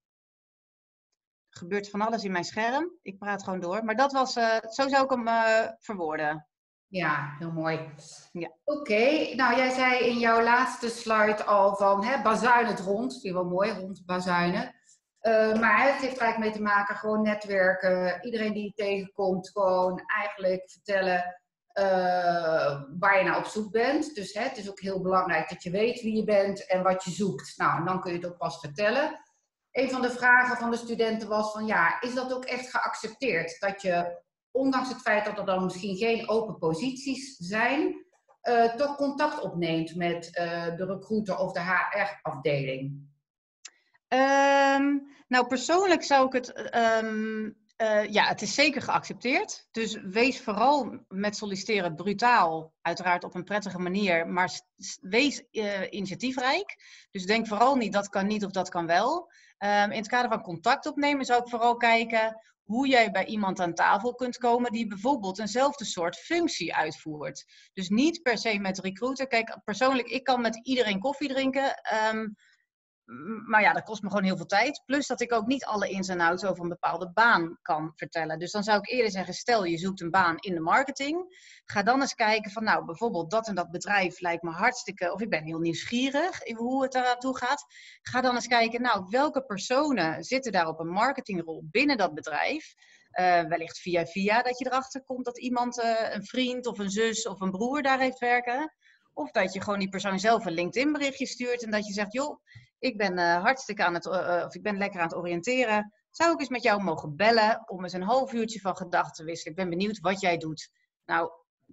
er gebeurt van alles in mijn scherm. Ik praat gewoon door. Maar dat was, uh, zo zou ik hem uh, verwoorden. Ja, heel mooi. Ja. Oké, okay. Nou jij zei in jouw laatste slide al van hè, bazuin het rond. Vind je wel mooi, rond bazuinen. Uh, maar het heeft er eigenlijk mee te maken, gewoon netwerken. Iedereen die je tegenkomt, gewoon eigenlijk vertellen... Uh, waar je naar op zoek bent. Dus hè, het is ook heel belangrijk dat je weet wie je bent en wat je zoekt. Nou, en dan kun je het ook pas vertellen. Een van de vragen van de studenten was van ja, is dat ook echt geaccepteerd? Dat je, ondanks het feit dat er dan misschien geen open posities zijn, uh, toch contact opneemt met uh, de recruiter of de H R-afdeling? Um, nou, persoonlijk zou ik het... Um... Uh, ja, het is zeker geaccepteerd. Dus wees vooral met solliciteren brutaal, uiteraard op een prettige manier, maar wees uh, initiatiefrijk. Dus denk vooral niet dat kan niet of dat kan wel. Um, in het kader van contact opnemen zou ik vooral kijken hoe jij bij iemand aan tafel kunt komen die bijvoorbeeld eenzelfde soort functie uitvoert. Dus niet per se met recruiter. Kijk, persoonlijk, ik kan met iedereen koffie drinken. Um, Maar ja, dat kost me gewoon heel veel tijd. Plus dat ik ook niet alle ins en outs over een bepaalde baan kan vertellen. Dus dan zou ik eerder zeggen, stel je zoekt een baan in de marketing. Ga dan eens kijken van nou, bijvoorbeeld dat en dat bedrijf lijkt me hartstikke... Of ik ben heel nieuwsgierig hoe het eraan toe gaat. Ga dan eens kijken, nou, welke personen zitten daar op een marketingrol binnen dat bedrijf? Uh, wellicht via via dat je erachter komt dat iemand, uh, een vriend of een zus of een broer daar heeft werken. Of dat je gewoon die persoon zelf een LinkedIn berichtje stuurt en dat je zegt, joh, ik ben uh, hartstikke aan het, uh, of ik ben lekker aan het oriënteren. Zou ik eens met jou mogen bellen om eens een half uurtje van gedachten te wisselen? Ik ben benieuwd wat jij doet. Nou,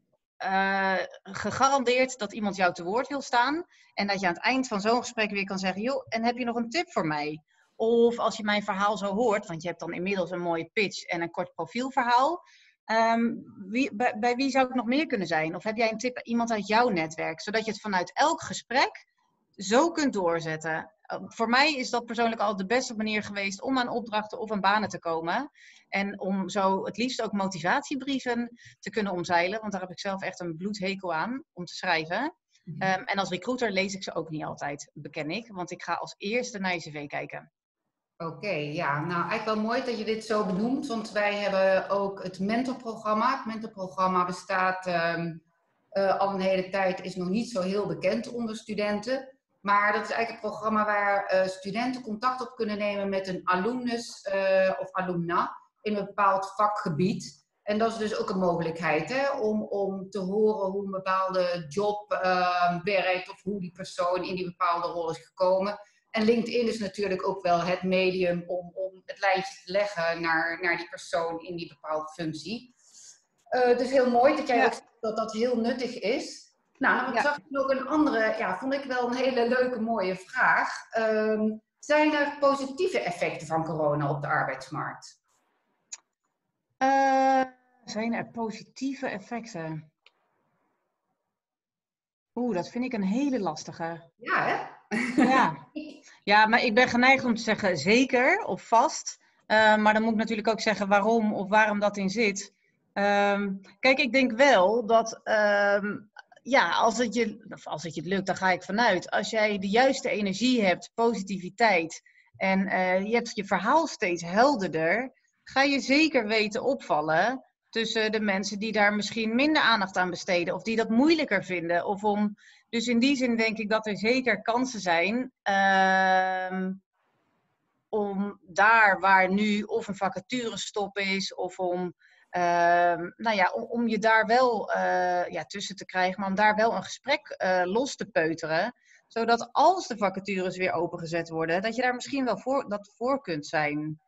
uh, gegarandeerd dat iemand jou te woord wil staan. En dat je aan het eind van zo'n gesprek weer kan zeggen, joh, en heb je nog een tip voor mij? Of als je mijn verhaal zo hoort, want je hebt dan inmiddels een mooie pitch en een kort profielverhaal. Um, wie, bij, bij wie zou ik nog meer kunnen zijn? Of heb jij een tip, iemand uit jouw netwerk? Zodat je het vanuit elk gesprek zo kunt doorzetten. Uh, voor mij is dat persoonlijk al de beste manier geweest om aan opdrachten of aan banen te komen. En om zo het liefst ook motivatiebrieven te kunnen omzeilen. Want daar heb ik zelf echt een bloedhekel aan om te schrijven. Mm-hmm. Um, en als recruiter lees ik ze ook niet altijd, beken ik. Want ik ga als eerste naar je cv kijken. Oké, okay, ja. Nou, eigenlijk wel mooi dat je dit zo benoemt, want wij hebben ook het mentorprogramma. Het mentorprogramma bestaat um, uh, al een hele tijd, is nog niet zo heel bekend onder studenten. Maar dat is eigenlijk een programma waar uh, studenten contact op kunnen nemen met een alumnus uh, of alumna in een bepaald vakgebied. En dat is dus ook een mogelijkheid, hè, om, om te horen hoe een bepaalde job uh, werkt of hoe die persoon in die bepaalde rol is gekomen. En LinkedIn is natuurlijk ook wel het medium om, om het lijntje te leggen naar, naar die persoon in die bepaalde functie. Uh, dus heel mooi dat jij ja. ook zegt dat dat heel nuttig is. Nou, dan ja. zag ik nog een andere, ja, vond ik wel een hele leuke, mooie vraag. Um, zijn er positieve effecten van corona op de arbeidsmarkt? Uh, zijn er positieve effecten? Oeh, dat vind ik een hele lastige. Ja, hè? Ja. Ja, maar ik ben geneigd om te zeggen zeker of vast. Uh, maar dan moet ik natuurlijk ook zeggen waarom of waarom dat in zit. Um, kijk, ik denk wel dat um, ja, als het, je, als het je lukt, dan ga ik vanuit. Als jij de juiste energie hebt, positiviteit en uh, je hebt je verhaal steeds helderder, ga je zeker weten opvallen tussen de mensen die daar misschien minder aandacht aan besteden of die dat moeilijker vinden of om Dus in die zin denk ik dat er zeker kansen zijn uh, om daar waar nu of een vacaturestop is of om, uh, nou ja, om, om je daar wel uh, ja, tussen te krijgen, maar om daar wel een gesprek uh, los te peuteren. Zodat als de vacatures weer opengezet worden, dat je daar misschien wel voor, dat voor kunt zijn.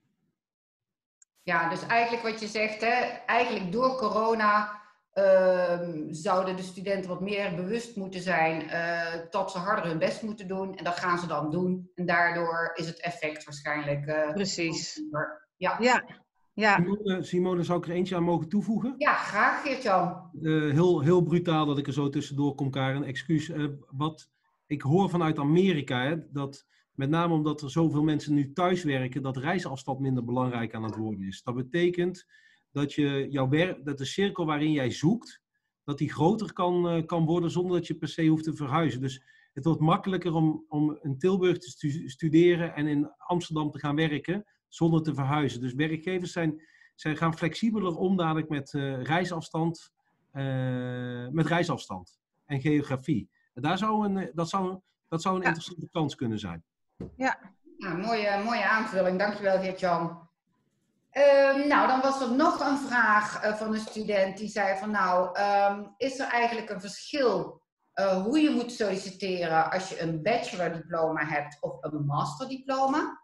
Ja, dus eigenlijk wat je zegt, hè, eigenlijk door corona uh, zouden de studenten wat meer bewust moeten zijn uh, dat ze harder hun best moeten doen. En dat gaan ze dan doen. En daardoor is het effect waarschijnlijk... Uh, Precies. Ja. Ja. Ja. Simone, Simone, zou ik er eentje aan mogen toevoegen? Ja, graag, Geert-Jan. Uh, heel, heel brutaal dat ik er zo tussendoor kom, Karen. Excuus. Uh, wat ik hoor vanuit Amerika, hè, dat met name omdat er zoveel mensen nu thuiswerken, dat reisafstand minder belangrijk aan het worden is. Dat betekent dat, je jouw werk, dat de cirkel waarin jij zoekt, dat die groter kan, uh, kan worden zonder dat je per se hoeft te verhuizen. Dus het wordt makkelijker om, om in Tilburg te stu- studeren en in Amsterdam te gaan werken zonder te verhuizen. Dus werkgevers zijn, zijn gaan flexibeler om dadelijk met uh, reisafstand, uh, met reisafstand en geografie. En daar zou een, dat zou, dat zou een ja. interessante kans kunnen zijn. Ja, ja mooie, mooie aanvulling. Dankjewel, Geert-Jan. Uh, nou, dan was er nog een vraag uh, van een student die zei van nou, um, is er eigenlijk een verschil uh, hoe je moet solliciteren als je een bachelordiploma hebt of een masterdiploma?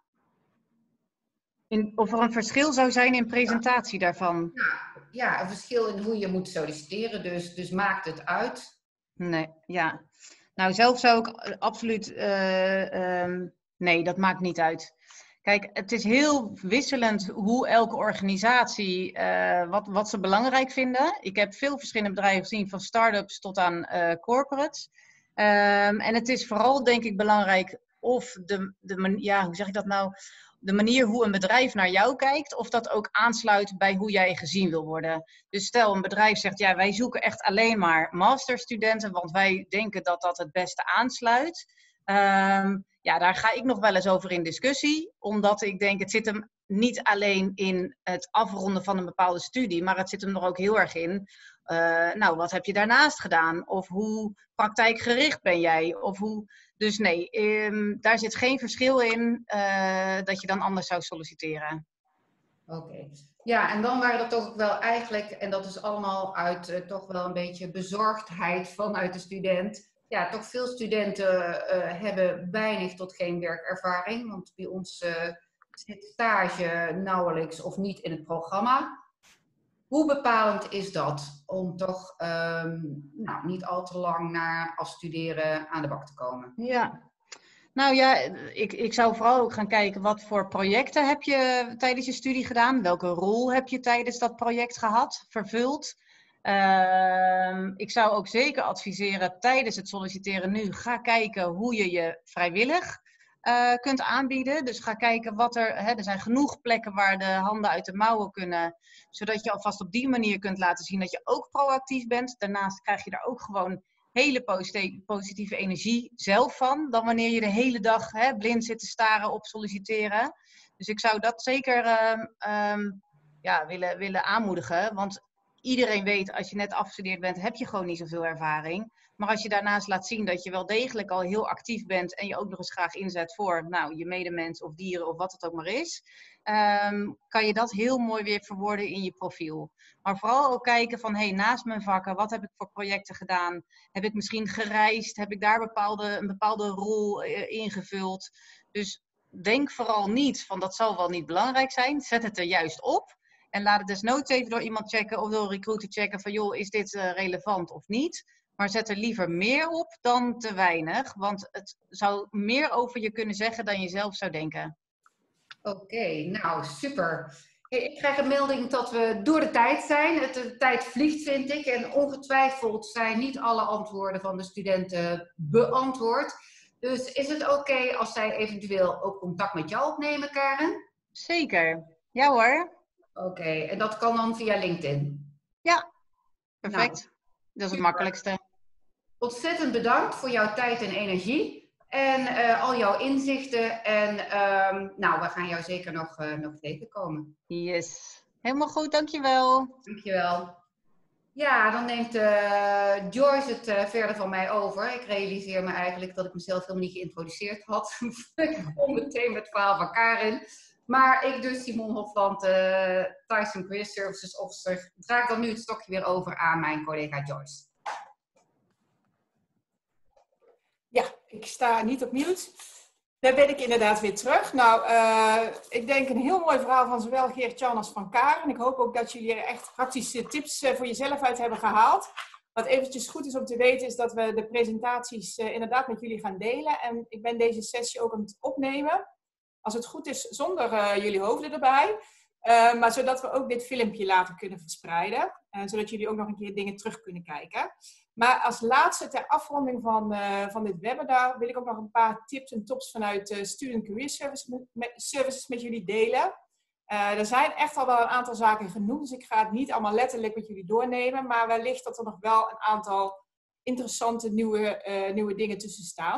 In, of er een verschil zou zijn in presentatie ja. daarvan? Ja, ja, een verschil in hoe je moet solliciteren, dus, dus maakt het uit? Nee, ja. Nou, zelf zou ik absoluut... Uh, um, nee, dat maakt niet uit. Kijk, het is heel wisselend hoe elke organisatie, uh, wat, wat ze belangrijk vinden. Ik heb veel verschillende bedrijven gezien, van start-ups tot aan uh, corporates. Um, en het is vooral, denk ik, belangrijk of de, de ja, hoe zeg ik dat nou... de manier hoe een bedrijf naar jou kijkt, of dat ook aansluit bij hoe jij gezien wil worden. Dus stel een bedrijf zegt, ja, wij zoeken echt alleen maar masterstudenten, want wij denken dat dat het beste aansluit. Um, ja, daar ga ik nog wel eens over in discussie, omdat ik denk, het zit hem niet alleen in het afronden van een bepaalde studie, maar het zit hem er ook heel erg in. Uh, nou, wat heb je daarnaast gedaan? Of hoe praktijkgericht ben jij? Of hoe... Dus nee, um, daar zit geen verschil in uh, dat je dan anders zou solliciteren. Oké. Okay. Ja, en dan waren er toch ook wel eigenlijk, en dat is allemaal uit uh, toch wel een beetje bezorgdheid vanuit de student. Ja, toch veel studenten uh, hebben weinig tot geen werkervaring, want bij ons uh, zit stage nauwelijks of niet in het programma. Hoe bepalend is dat om toch um, nou, niet al te lang na afstuderen aan de bak te komen? Ja, nou ja, ik, ik zou vooral ook gaan kijken wat voor projecten heb je tijdens je studie gedaan? Welke rol heb je tijdens dat project gehad, vervuld? Uh, ik zou ook zeker adviseren tijdens het solliciteren nu, ga kijken hoe je je vrijwillig uh, kunt aanbieden. Dus ga kijken wat er, hè, er zijn genoeg plekken waar de handen uit de mouwen kunnen, zodat je alvast op die manier kunt laten zien dat je ook proactief bent. Daarnaast krijg je daar ook gewoon hele positieve energie zelf van, dan wanneer je de hele dag hè, blind zit te staren op solliciteren. Dus ik zou dat zeker uh, um, ja, willen, willen aanmoedigen, want iedereen weet, als je net afgestudeerd bent, heb je gewoon niet zoveel ervaring. Maar als je daarnaast laat zien dat je wel degelijk al heel actief bent en je ook nog eens graag inzet voor nou, je medemens of dieren of wat het ook maar is, um, kan je dat heel mooi weer verwoorden in je profiel. Maar vooral ook kijken van, hey, naast mijn vakken, wat heb ik voor projecten gedaan? Heb ik misschien gereisd? Heb ik daar bepaalde, een bepaalde rol uh, ingevuld? Dus denk vooral niet van, dat zal wel niet belangrijk zijn. Zet het er juist op. En laat het desnoods even door iemand checken of door een recruiter checken van, joh, is dit uh, relevant of niet? Maar zet er liever meer op dan te weinig, want het zou meer over je kunnen zeggen dan je zelf zou denken. Oké, okay, nou super. Ik krijg een melding dat we door de tijd zijn. Het, de tijd vliegt, vind ik. En ongetwijfeld zijn niet alle antwoorden van de studenten beantwoord. Dus is het oké okay als zij eventueel ook contact met jou opnemen, Karen? Zeker. Ja hoor. Oké, okay, en dat kan dan via LinkedIn? Ja, perfect. Nou, dat is super. Het makkelijkste. Ontzettend bedankt voor jouw tijd en energie. En uh, al jouw inzichten. En um, nou, we gaan jou zeker nog, uh, nog tegenkomen. Yes. Helemaal goed, dankjewel. Dankjewel. Ja, dan neemt uh, Joyce het uh, verder van mij over. Ik realiseer me eigenlijk dat ik mezelf helemaal niet geïntroduceerd had. Ik begon meteen met het verhaal van Karin. Maar ik dus, Simon Hofland, uh, Tyson Career Services Officer, draag dan nu het stokje weer over aan mijn collega Joyce. Ja, ik sta niet op mute. Daar ben ik inderdaad weer terug. Nou, uh, ik denk een heel mooi verhaal van zowel Geert-Jan als van Karen. Ik hoop ook dat jullie er echt praktische tips uh, voor jezelf uit hebben gehaald. Wat eventjes goed is om te weten is dat we de presentaties uh, inderdaad met jullie gaan delen. En ik ben deze sessie ook aan het opnemen. Als het goed is, zonder uh, jullie hoofden erbij. Uh, maar zodat we ook dit filmpje later kunnen verspreiden. Uh, zodat jullie ook nog een keer dingen terug kunnen kijken. Maar als laatste ter afronding van, uh, van dit webinar wil ik ook nog een paar tips en tops vanuit uh, Student Career Service met, Services met jullie delen. Uh, er zijn echt al wel een aantal zaken genoemd, dus ik ga het niet allemaal letterlijk met jullie doornemen. Maar wellicht dat er nog wel een aantal interessante nieuwe, uh, nieuwe dingen tussen staan.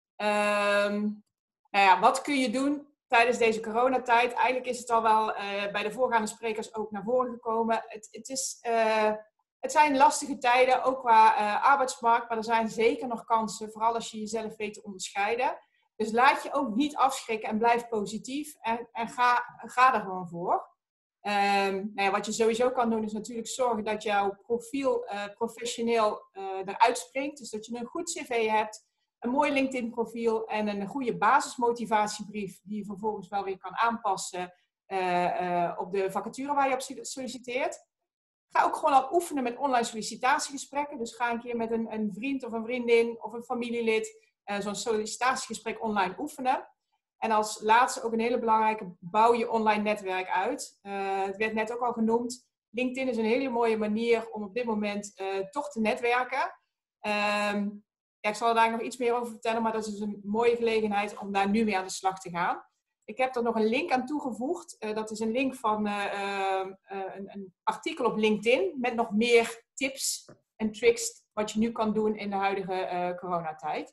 Um, nou ja, wat kun je doen tijdens deze coronatijd? Eigenlijk is het al wel uh, bij de voorgaande sprekers ook naar voren gekomen. Het, het, is, uh, het zijn lastige tijden, ook qua uh, arbeidsmarkt, maar er zijn zeker nog kansen, vooral als je jezelf weet te onderscheiden. Dus laat je ook niet afschrikken en blijf positief en, en ga, ga er gewoon voor. Um, nou ja, wat je sowieso kan doen is natuurlijk zorgen dat jouw profiel uh, professioneel uh, eruit springt. Dus dat je een goed cv hebt, een mooi LinkedIn profiel en een goede basismotivatiebrief die je vervolgens wel weer kan aanpassen uh, uh, op de vacature waar je op solliciteert. Ga ook gewoon al oefenen met online sollicitatiegesprekken. Dus ga een keer met een, een vriend of een vriendin of een familielid uh, zo'n sollicitatiegesprek online oefenen. En als laatste ook een hele belangrijke, bouw je online netwerk uit. Uh, het werd net ook al genoemd. LinkedIn is een hele mooie manier om op dit moment uh, toch te netwerken. Um, ja, ik zal er daar nog iets meer over vertellen, maar dat is dus een mooie gelegenheid om daar nu mee aan de slag te gaan. Ik heb er nog een link aan toegevoegd. Uh, dat is een link van uh, uh, een, een artikel op LinkedIn met nog meer tips en tricks wat je nu kan doen in de huidige uh, coronatijd.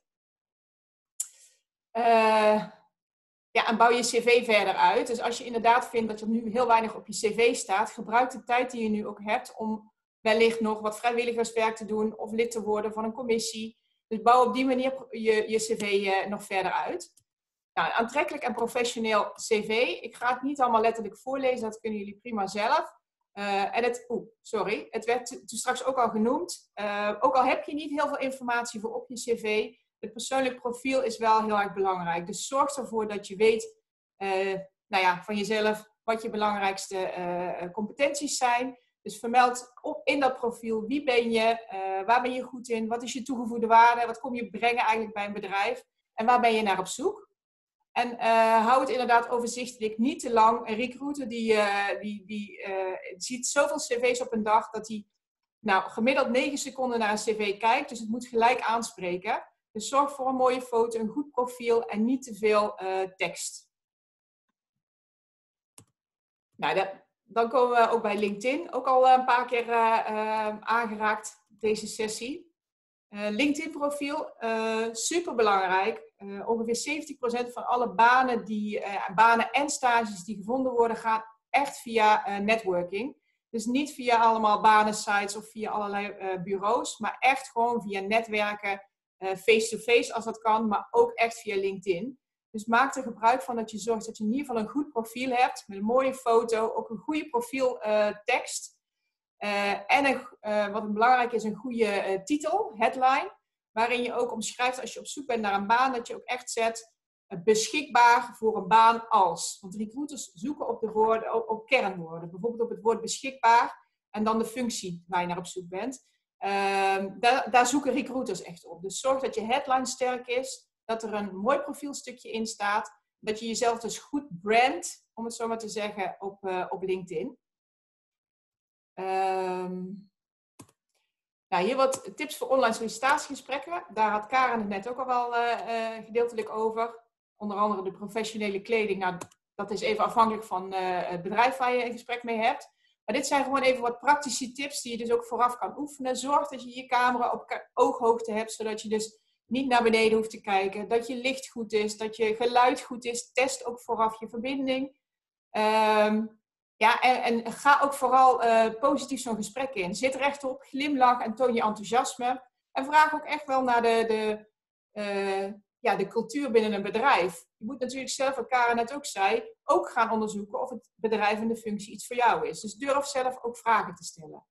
Uh, ja, en bouw je cv verder uit. Dus als je inderdaad vindt dat er nu heel weinig op je cv staat, gebruik de tijd die je nu ook hebt om wellicht nog wat vrijwilligerswerk te doen of lid te worden van een commissie. Dus bouw op die manier je, je cv uh, nog verder uit. Nou, een aantrekkelijk en professioneel cv. Ik ga het niet allemaal letterlijk voorlezen, dat kunnen jullie prima zelf. Uh, en het, oeh, sorry, het werd toen straks ook al genoemd. Uh, ook al heb je niet heel veel informatie voor op je cv, het persoonlijk profiel is wel heel erg belangrijk. Dus zorg ervoor dat je weet uh, nou ja, van jezelf wat je belangrijkste uh, competenties zijn. Dus vermeld op in dat profiel wie ben je, uh, waar ben je goed in, wat is je toegevoegde waarde, wat kom je brengen eigenlijk bij een bedrijf en waar ben je naar op zoek. En uh, hou het inderdaad overzichtelijk, niet te lang. Een recruiter die, uh, die, die uh, ziet zoveel cv's op een dag dat hij nou, gemiddeld negen seconden naar een cv kijkt. Dus het moet gelijk aanspreken. Dus zorg voor een mooie foto, een goed profiel en niet te veel uh, tekst. Nou, dat, dan komen we ook bij LinkedIn. Ook al een paar keer uh, uh, aangeraakt deze sessie. Uh, LinkedIn profiel, uh, super belangrijk. Uh, ongeveer zeventig procent van alle banen, die, uh, banen en stages die gevonden worden, gaan echt via uh, networking. Dus niet via allemaal banensites of via allerlei uh, bureaus, maar echt gewoon via netwerken, uh, face-to-face als dat kan, maar ook echt via LinkedIn. Dus maak er gebruik van dat je zorgt dat je in ieder geval een goed profiel hebt, met een mooie foto, ook een goede profieltekst. Uh, Uh, en een, uh, wat belangrijk is, een goede uh, titel, headline, waarin je ook omschrijft als je op zoek bent naar een baan, dat je ook echt zet uh, beschikbaar voor een baan als. Want recruiters zoeken op, de woorden, op, op kernwoorden, bijvoorbeeld op het woord beschikbaar en dan de functie waar je naar op zoek bent. Uh, daar, daar zoeken recruiters echt op. Dus zorg dat je headline sterk is, dat er een mooi profielstukje in staat, dat je jezelf dus goed brandt, om het zo maar te zeggen, op, uh, op LinkedIn. Um, nou, hier wat tips voor online sollicitatiegesprekken. Daar had Karen het net ook al wel uh, uh, gedeeltelijk over. Onder andere de professionele kleding. Nou, dat is even afhankelijk van uh, het bedrijf waar je een gesprek mee hebt. Maar dit zijn gewoon even wat praktische tips die je dus ook vooraf kan oefenen. Zorg dat je je camera op ooghoogte hebt, zodat je dus niet naar beneden hoeft te kijken. Dat je licht goed is, dat je geluid goed is. Test ook vooraf je verbinding. Um, Ja, en, en ga ook vooral uh, positief zo'n gesprek in. Zit rechtop, glimlach en toon je enthousiasme. En vraag ook echt wel naar de, de, uh, ja, de cultuur binnen een bedrijf. Je moet natuurlijk zelf, wat Karen net ook zei, ook gaan onderzoeken of het bedrijf en de functie iets voor jou is. Dus durf zelf ook vragen te stellen.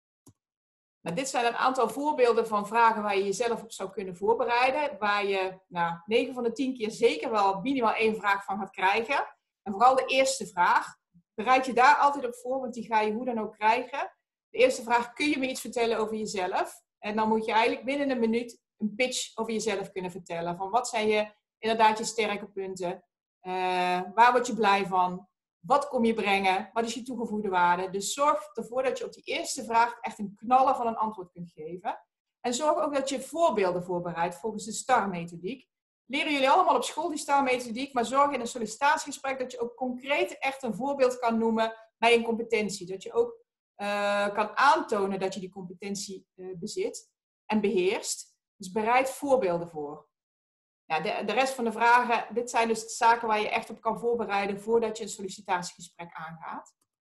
Nou, dit zijn een aantal voorbeelden van vragen waar je jezelf op zou kunnen voorbereiden. Waar je nou, negen van de tien keer zeker wel minimaal één vraag van gaat krijgen. En vooral de eerste vraag. Bereid je daar altijd op voor, want die ga je hoe dan ook krijgen. De eerste vraag, kun je me iets vertellen over jezelf? En dan moet je eigenlijk binnen een minuut een pitch over jezelf kunnen vertellen. Van wat zijn je, inderdaad je sterke punten? Uh, waar word je blij van? Wat kom je brengen? Wat is je toegevoegde waarde? Dus zorg ervoor dat je op die eerste vraag echt een knaller van een antwoord kunt geven. En zorg ook dat je voorbeelden voorbereidt volgens de STAR-methodiek. Leren jullie allemaal op school die STAR-methodiek, maar zorg in een sollicitatiegesprek dat je ook concreet echt een voorbeeld kan noemen bij een competentie. Dat je ook uh, kan aantonen dat je die competentie uh, bezit en beheerst. Dus bereid voorbeelden voor. Ja, de, de rest van de vragen, dit zijn dus zaken waar je echt op kan voorbereiden voordat je een sollicitatiegesprek aangaat.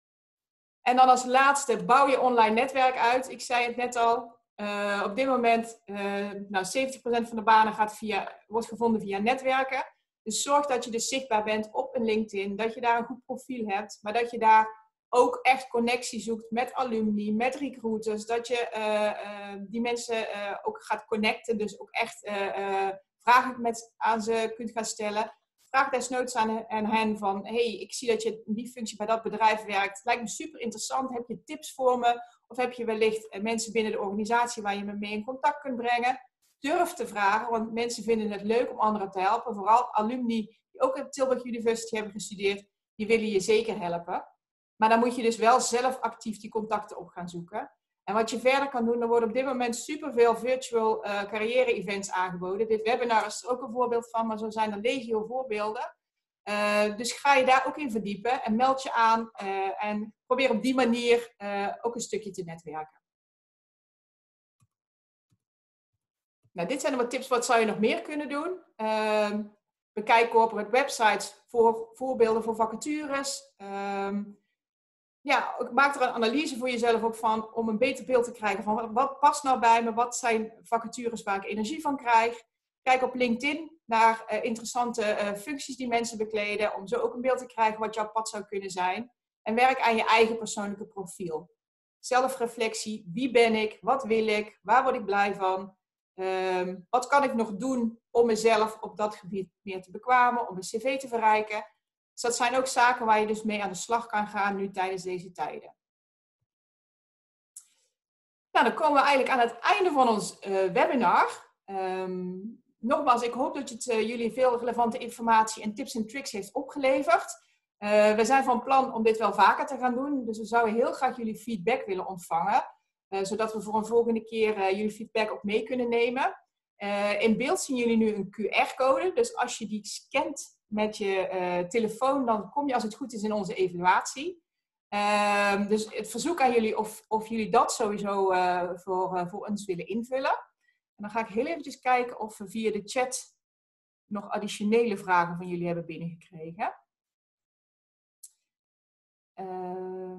En dan als laatste, bouw je online netwerk uit. Ik zei het net al, uh, op dit moment, uh, nou, zeventig procent van de banen gaat via, wordt gevonden via netwerken. Dus zorg dat je dus zichtbaar bent op een LinkedIn, dat je daar een goed profiel hebt, maar dat je daar ook echt connectie zoekt met alumni, met recruiters, dat je uh, uh, die mensen uh, ook gaat connecten, dus ook echt uh, uh, vragen met, aan ze kunt gaan stellen. Vraag desnoods aan, aan hen van, hey, ik zie dat je in die functie bij dat bedrijf werkt. Lijkt me super interessant. Heb je tips voor me? Of heb je wellicht uh, mensen binnen de organisatie waar je me mee in contact kunt brengen? Durf te vragen, want mensen vinden het leuk om anderen te helpen. Vooral alumni die ook op Tilburg University hebben gestudeerd, die willen je zeker helpen. Maar dan moet je dus wel zelf actief die contacten op gaan zoeken. En wat je verder kan doen, er worden op dit moment superveel virtual uh, carrière-events aangeboden. Dit webinar is er ook een voorbeeld van, maar zo zijn er legio voorbeelden. Uh, dus ga je daar ook in verdiepen en meld je aan uh, en probeer op die manier uh, ook een stukje te netwerken. Nou, dit zijn de wat tips, wat zou je nog meer kunnen doen? Uh, bekijk corporate websites voor voorbeelden voor vacatures. Uh, Ja, maak er een analyse voor jezelf ook van om een beter beeld te krijgen van wat past nou bij me, wat zijn vacatures waar ik energie van krijg. Kijk op LinkedIn naar uh, interessante uh, functies die mensen bekleden, om zo ook een beeld te krijgen wat jouw pad zou kunnen zijn. En werk aan je eigen persoonlijke profiel. Zelfreflectie, wie ben ik, wat wil ik, waar word ik blij van, um, wat kan ik nog doen om mezelf op dat gebied meer te bekwamen, om mijn cv te verrijken. Dus dat zijn ook zaken waar je dus mee aan de slag kan gaan nu tijdens deze tijden. Nou, dan komen we eigenlijk aan het einde van ons uh, webinar. Um, nogmaals, ik hoop dat het uh, jullie veel relevante informatie en tips en tricks heeft opgeleverd. Uh, we zijn van plan om dit wel vaker te gaan doen. Dus we zouden heel graag jullie feedback willen ontvangen. Uh, zodat we voor een volgende keer uh, jullie feedback ook mee kunnen nemen. Uh, in beeld zien jullie nu een Q R-code. Dus als je die scant met je uh, telefoon, dan kom je als het goed is in onze evaluatie. Uh, dus het verzoek aan jullie of, of jullie dat sowieso uh, voor, uh, voor ons willen invullen. En dan ga ik heel eventjes kijken of we via de chat nog additionele vragen van jullie hebben binnengekregen. Uh,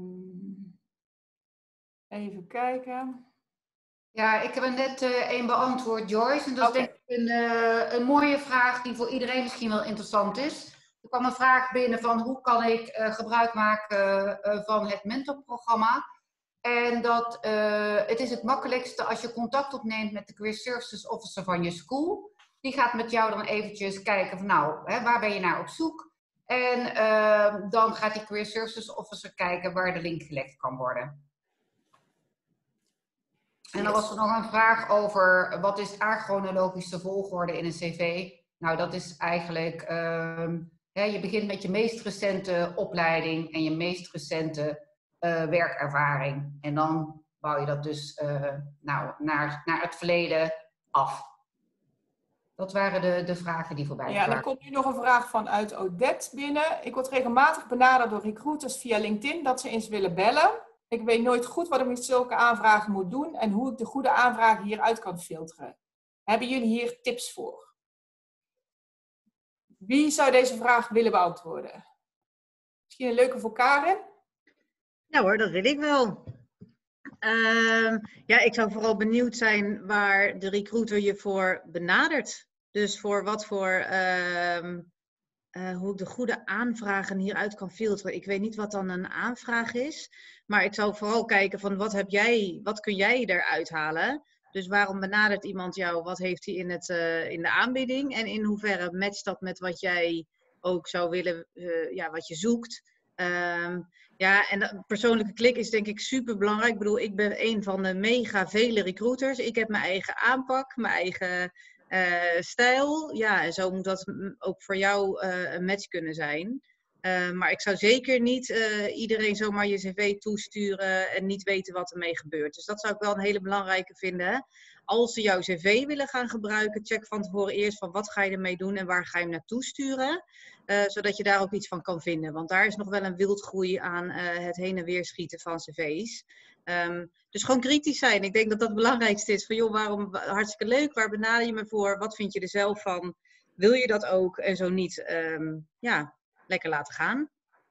even kijken. Ja, ik heb er net uh, één beantwoord, Joyce. En dat okay. is denk ik een, uh, een mooie vraag die voor iedereen misschien wel interessant is. Er kwam een vraag binnen van hoe kan ik uh, gebruik maken uh, van het mentorprogramma. En dat uh, het is het makkelijkste als je contact opneemt met de Career Services Officer van je school. Die gaat met jou dan eventjes kijken van nou, hè, waar ben je naar op zoek? En uh, dan gaat die Career Services Officer kijken waar de link gelegd kan worden. En dan was er nog een vraag over wat is de achronologische volgorde in een cv. Nou, dat is eigenlijk, uh, hè, je begint met je meest recente opleiding en je meest recente uh, werkervaring. En dan bouw je dat dus uh, nou, naar, naar het verleden af. Dat waren de, de vragen die voorbij kwamen. Ja, er komt nu nog een vraag vanuit Odette binnen. Ik word regelmatig benaderd door recruiters via LinkedIn dat ze eens willen bellen. Ik weet nooit goed wat ik met zulke aanvragen moet doen en hoe ik de goede aanvragen hieruit kan filteren. Hebben jullie hier tips voor? Wie zou deze vraag willen beantwoorden? Misschien een leuke voor Karen? Ja hoor, dat wil ik wel. Uh, ja, ik zou vooral benieuwd zijn waar de recruiter je voor benadert. Dus voor wat voor, uh, uh, hoe ik de goede aanvragen hieruit kan filteren. Ik weet niet wat dan een aanvraag is, maar ik zou vooral kijken van wat heb jij, wat kun jij eruit halen? Dus waarom benadert iemand jou? Wat heeft hij in, het, uh, in de aanbieding? En in hoeverre matcht dat met wat jij ook zou willen, uh, ja, wat je zoekt? Uh, Ja, en de persoonlijke klik is denk ik super belangrijk. Ik bedoel, ik ben een van de mega vele recruiters. Ik heb mijn eigen aanpak, mijn eigen uh, stijl. Ja, en zo moet dat ook voor jou uh, een match kunnen zijn. Uh, maar ik zou zeker niet uh, iedereen zomaar je cv toesturen en niet weten wat ermee gebeurt. Dus dat zou ik wel een hele belangrijke vinden. Als ze jouw cv willen gaan gebruiken, check van tevoren eerst van wat ga je ermee doen en waar ga je hem naartoe sturen. Uh, zodat je daar ook iets van kan vinden. Want daar is nog wel een wildgroei aan uh, het heen en weer schieten van cv's. Um, dus gewoon kritisch zijn. Ik denk dat dat het belangrijkste is. Van joh, waarom, hartstikke leuk. Waar benader je me voor? Wat vind je er zelf van? Wil je dat ook? En zo niet, um, ja, lekker laten gaan.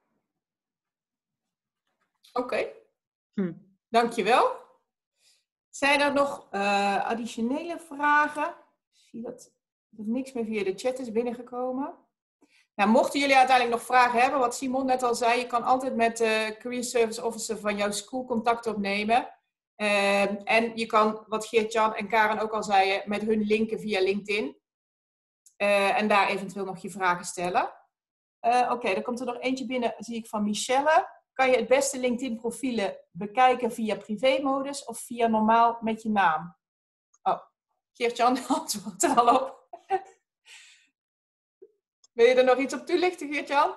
Oké. Okay. Hm. Dankjewel. Zijn er nog uh, additionele vragen? Ik zie dat er niks meer via de chat is binnengekomen. Nou, mochten jullie uiteindelijk nog vragen hebben, wat Simon net al zei, je kan altijd met de Career Service Officer van jouw school contact opnemen. Uh, en je kan, wat Geert-Jan en Karen ook al zeiden, met hun linken via LinkedIn. Uh, en daar eventueel nog je vragen stellen. Uh, Oké, okay, dan komt er nog eentje binnen, zie ik van Michelle. Kan je het beste LinkedIn-profielen bekijken via privé-modus of via normaal met je naam? Oh, Geert-Jan antwoordt er al op. Wil je er nog iets op toelichten, Geert-Jan?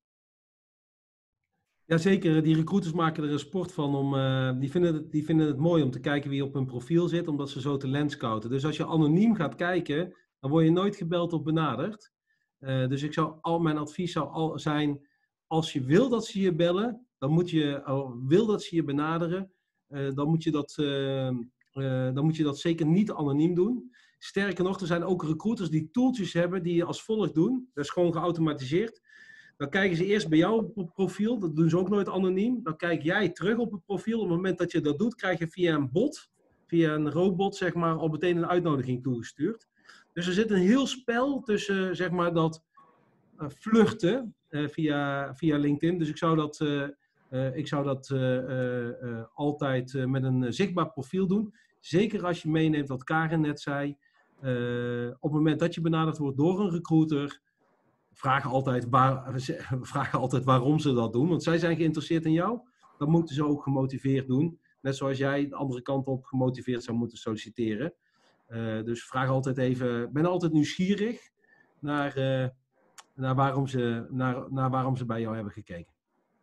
Jazeker, die recruiters maken er een sport van. Om, uh, die, vinden het, die vinden het mooi om te kijken wie op hun profiel zit, omdat ze zo talent scouten. Dus als je anoniem gaat kijken, dan word je nooit gebeld of benaderd. Uh, dus ik zou al, mijn advies zou al zijn, als je wil dat ze je bellen, dan moet je, uh, wil dat ze je benaderen, uh, dan, moet je dat, uh, uh, dan moet je dat zeker niet anoniem doen. Sterker nog, er zijn ook recruiters die tooltjes hebben die je als volgt doen. Dat is gewoon geautomatiseerd. Dan kijken ze eerst bij jou op het profiel. Dat doen ze ook nooit anoniem. Dan kijk jij terug op het profiel. Op het moment dat je dat doet, krijg je via een bot, via een robot, zeg maar, al meteen een uitnodiging toegestuurd. Dus er zit een heel spel tussen, zeg maar, dat uh, vluchten uh, via, via LinkedIn. Dus ik zou dat, uh, uh, ik zou dat uh, uh, uh, altijd uh, met een uh, zichtbaar profiel doen. Zeker als je meeneemt wat Karen net zei. Uh, op het moment dat je benaderd wordt door een recruiter, vragen altijd, waar, vragen altijd waarom ze dat doen. Want zij zijn geïnteresseerd in jou. Dan moeten ze ook gemotiveerd doen. Net zoals jij de andere kant op gemotiveerd zou moeten solliciteren. Uh, dus vraag altijd even, ben altijd nieuwsgierig naar, uh, naar, waarom ze, naar, naar waarom ze bij jou hebben gekeken.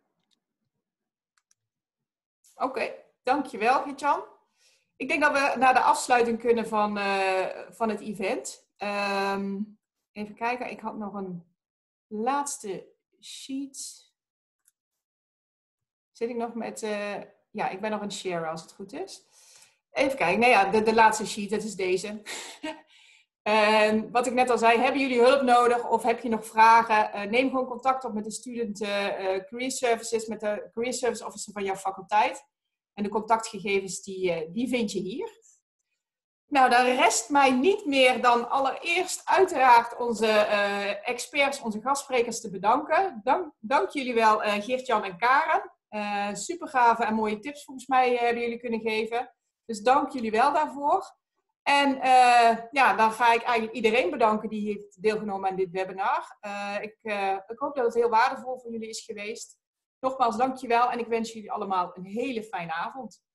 Oké, okay, dankjewel Geert-Jan. Ik denk dat we naar de afsluiting kunnen van, uh, van het event. Um, even kijken, ik had nog een laatste sheet. Zit ik nog met... Uh, ja, ik ben nog aan het sharen als het goed is. Even kijken, nou ja, de, de laatste sheet, dat is deze. uh, wat ik net al zei, hebben jullie hulp nodig of heb je nog vragen? Uh, neem gewoon contact op met de Student uh, Career Services, met de Career Service Officer van jouw faculteit. En de contactgegevens, die, uh, die vind je hier. Nou, dan rest mij niet meer dan allereerst uiteraard onze uh, experts, onze gastsprekers te bedanken. Dank, dank jullie wel, uh, Geert-Jan en Karen. Uh, super gave en mooie tips volgens mij uh, hebben jullie kunnen geven. Dus dank jullie wel daarvoor. En uh, ja, dan ga ik eigenlijk iedereen bedanken die heeft deelgenomen aan dit webinar. Uh, ik, uh, ik hoop dat het heel waardevol voor jullie is geweest. Nogmaals, dank je wel en ik wens jullie allemaal een hele fijne avond.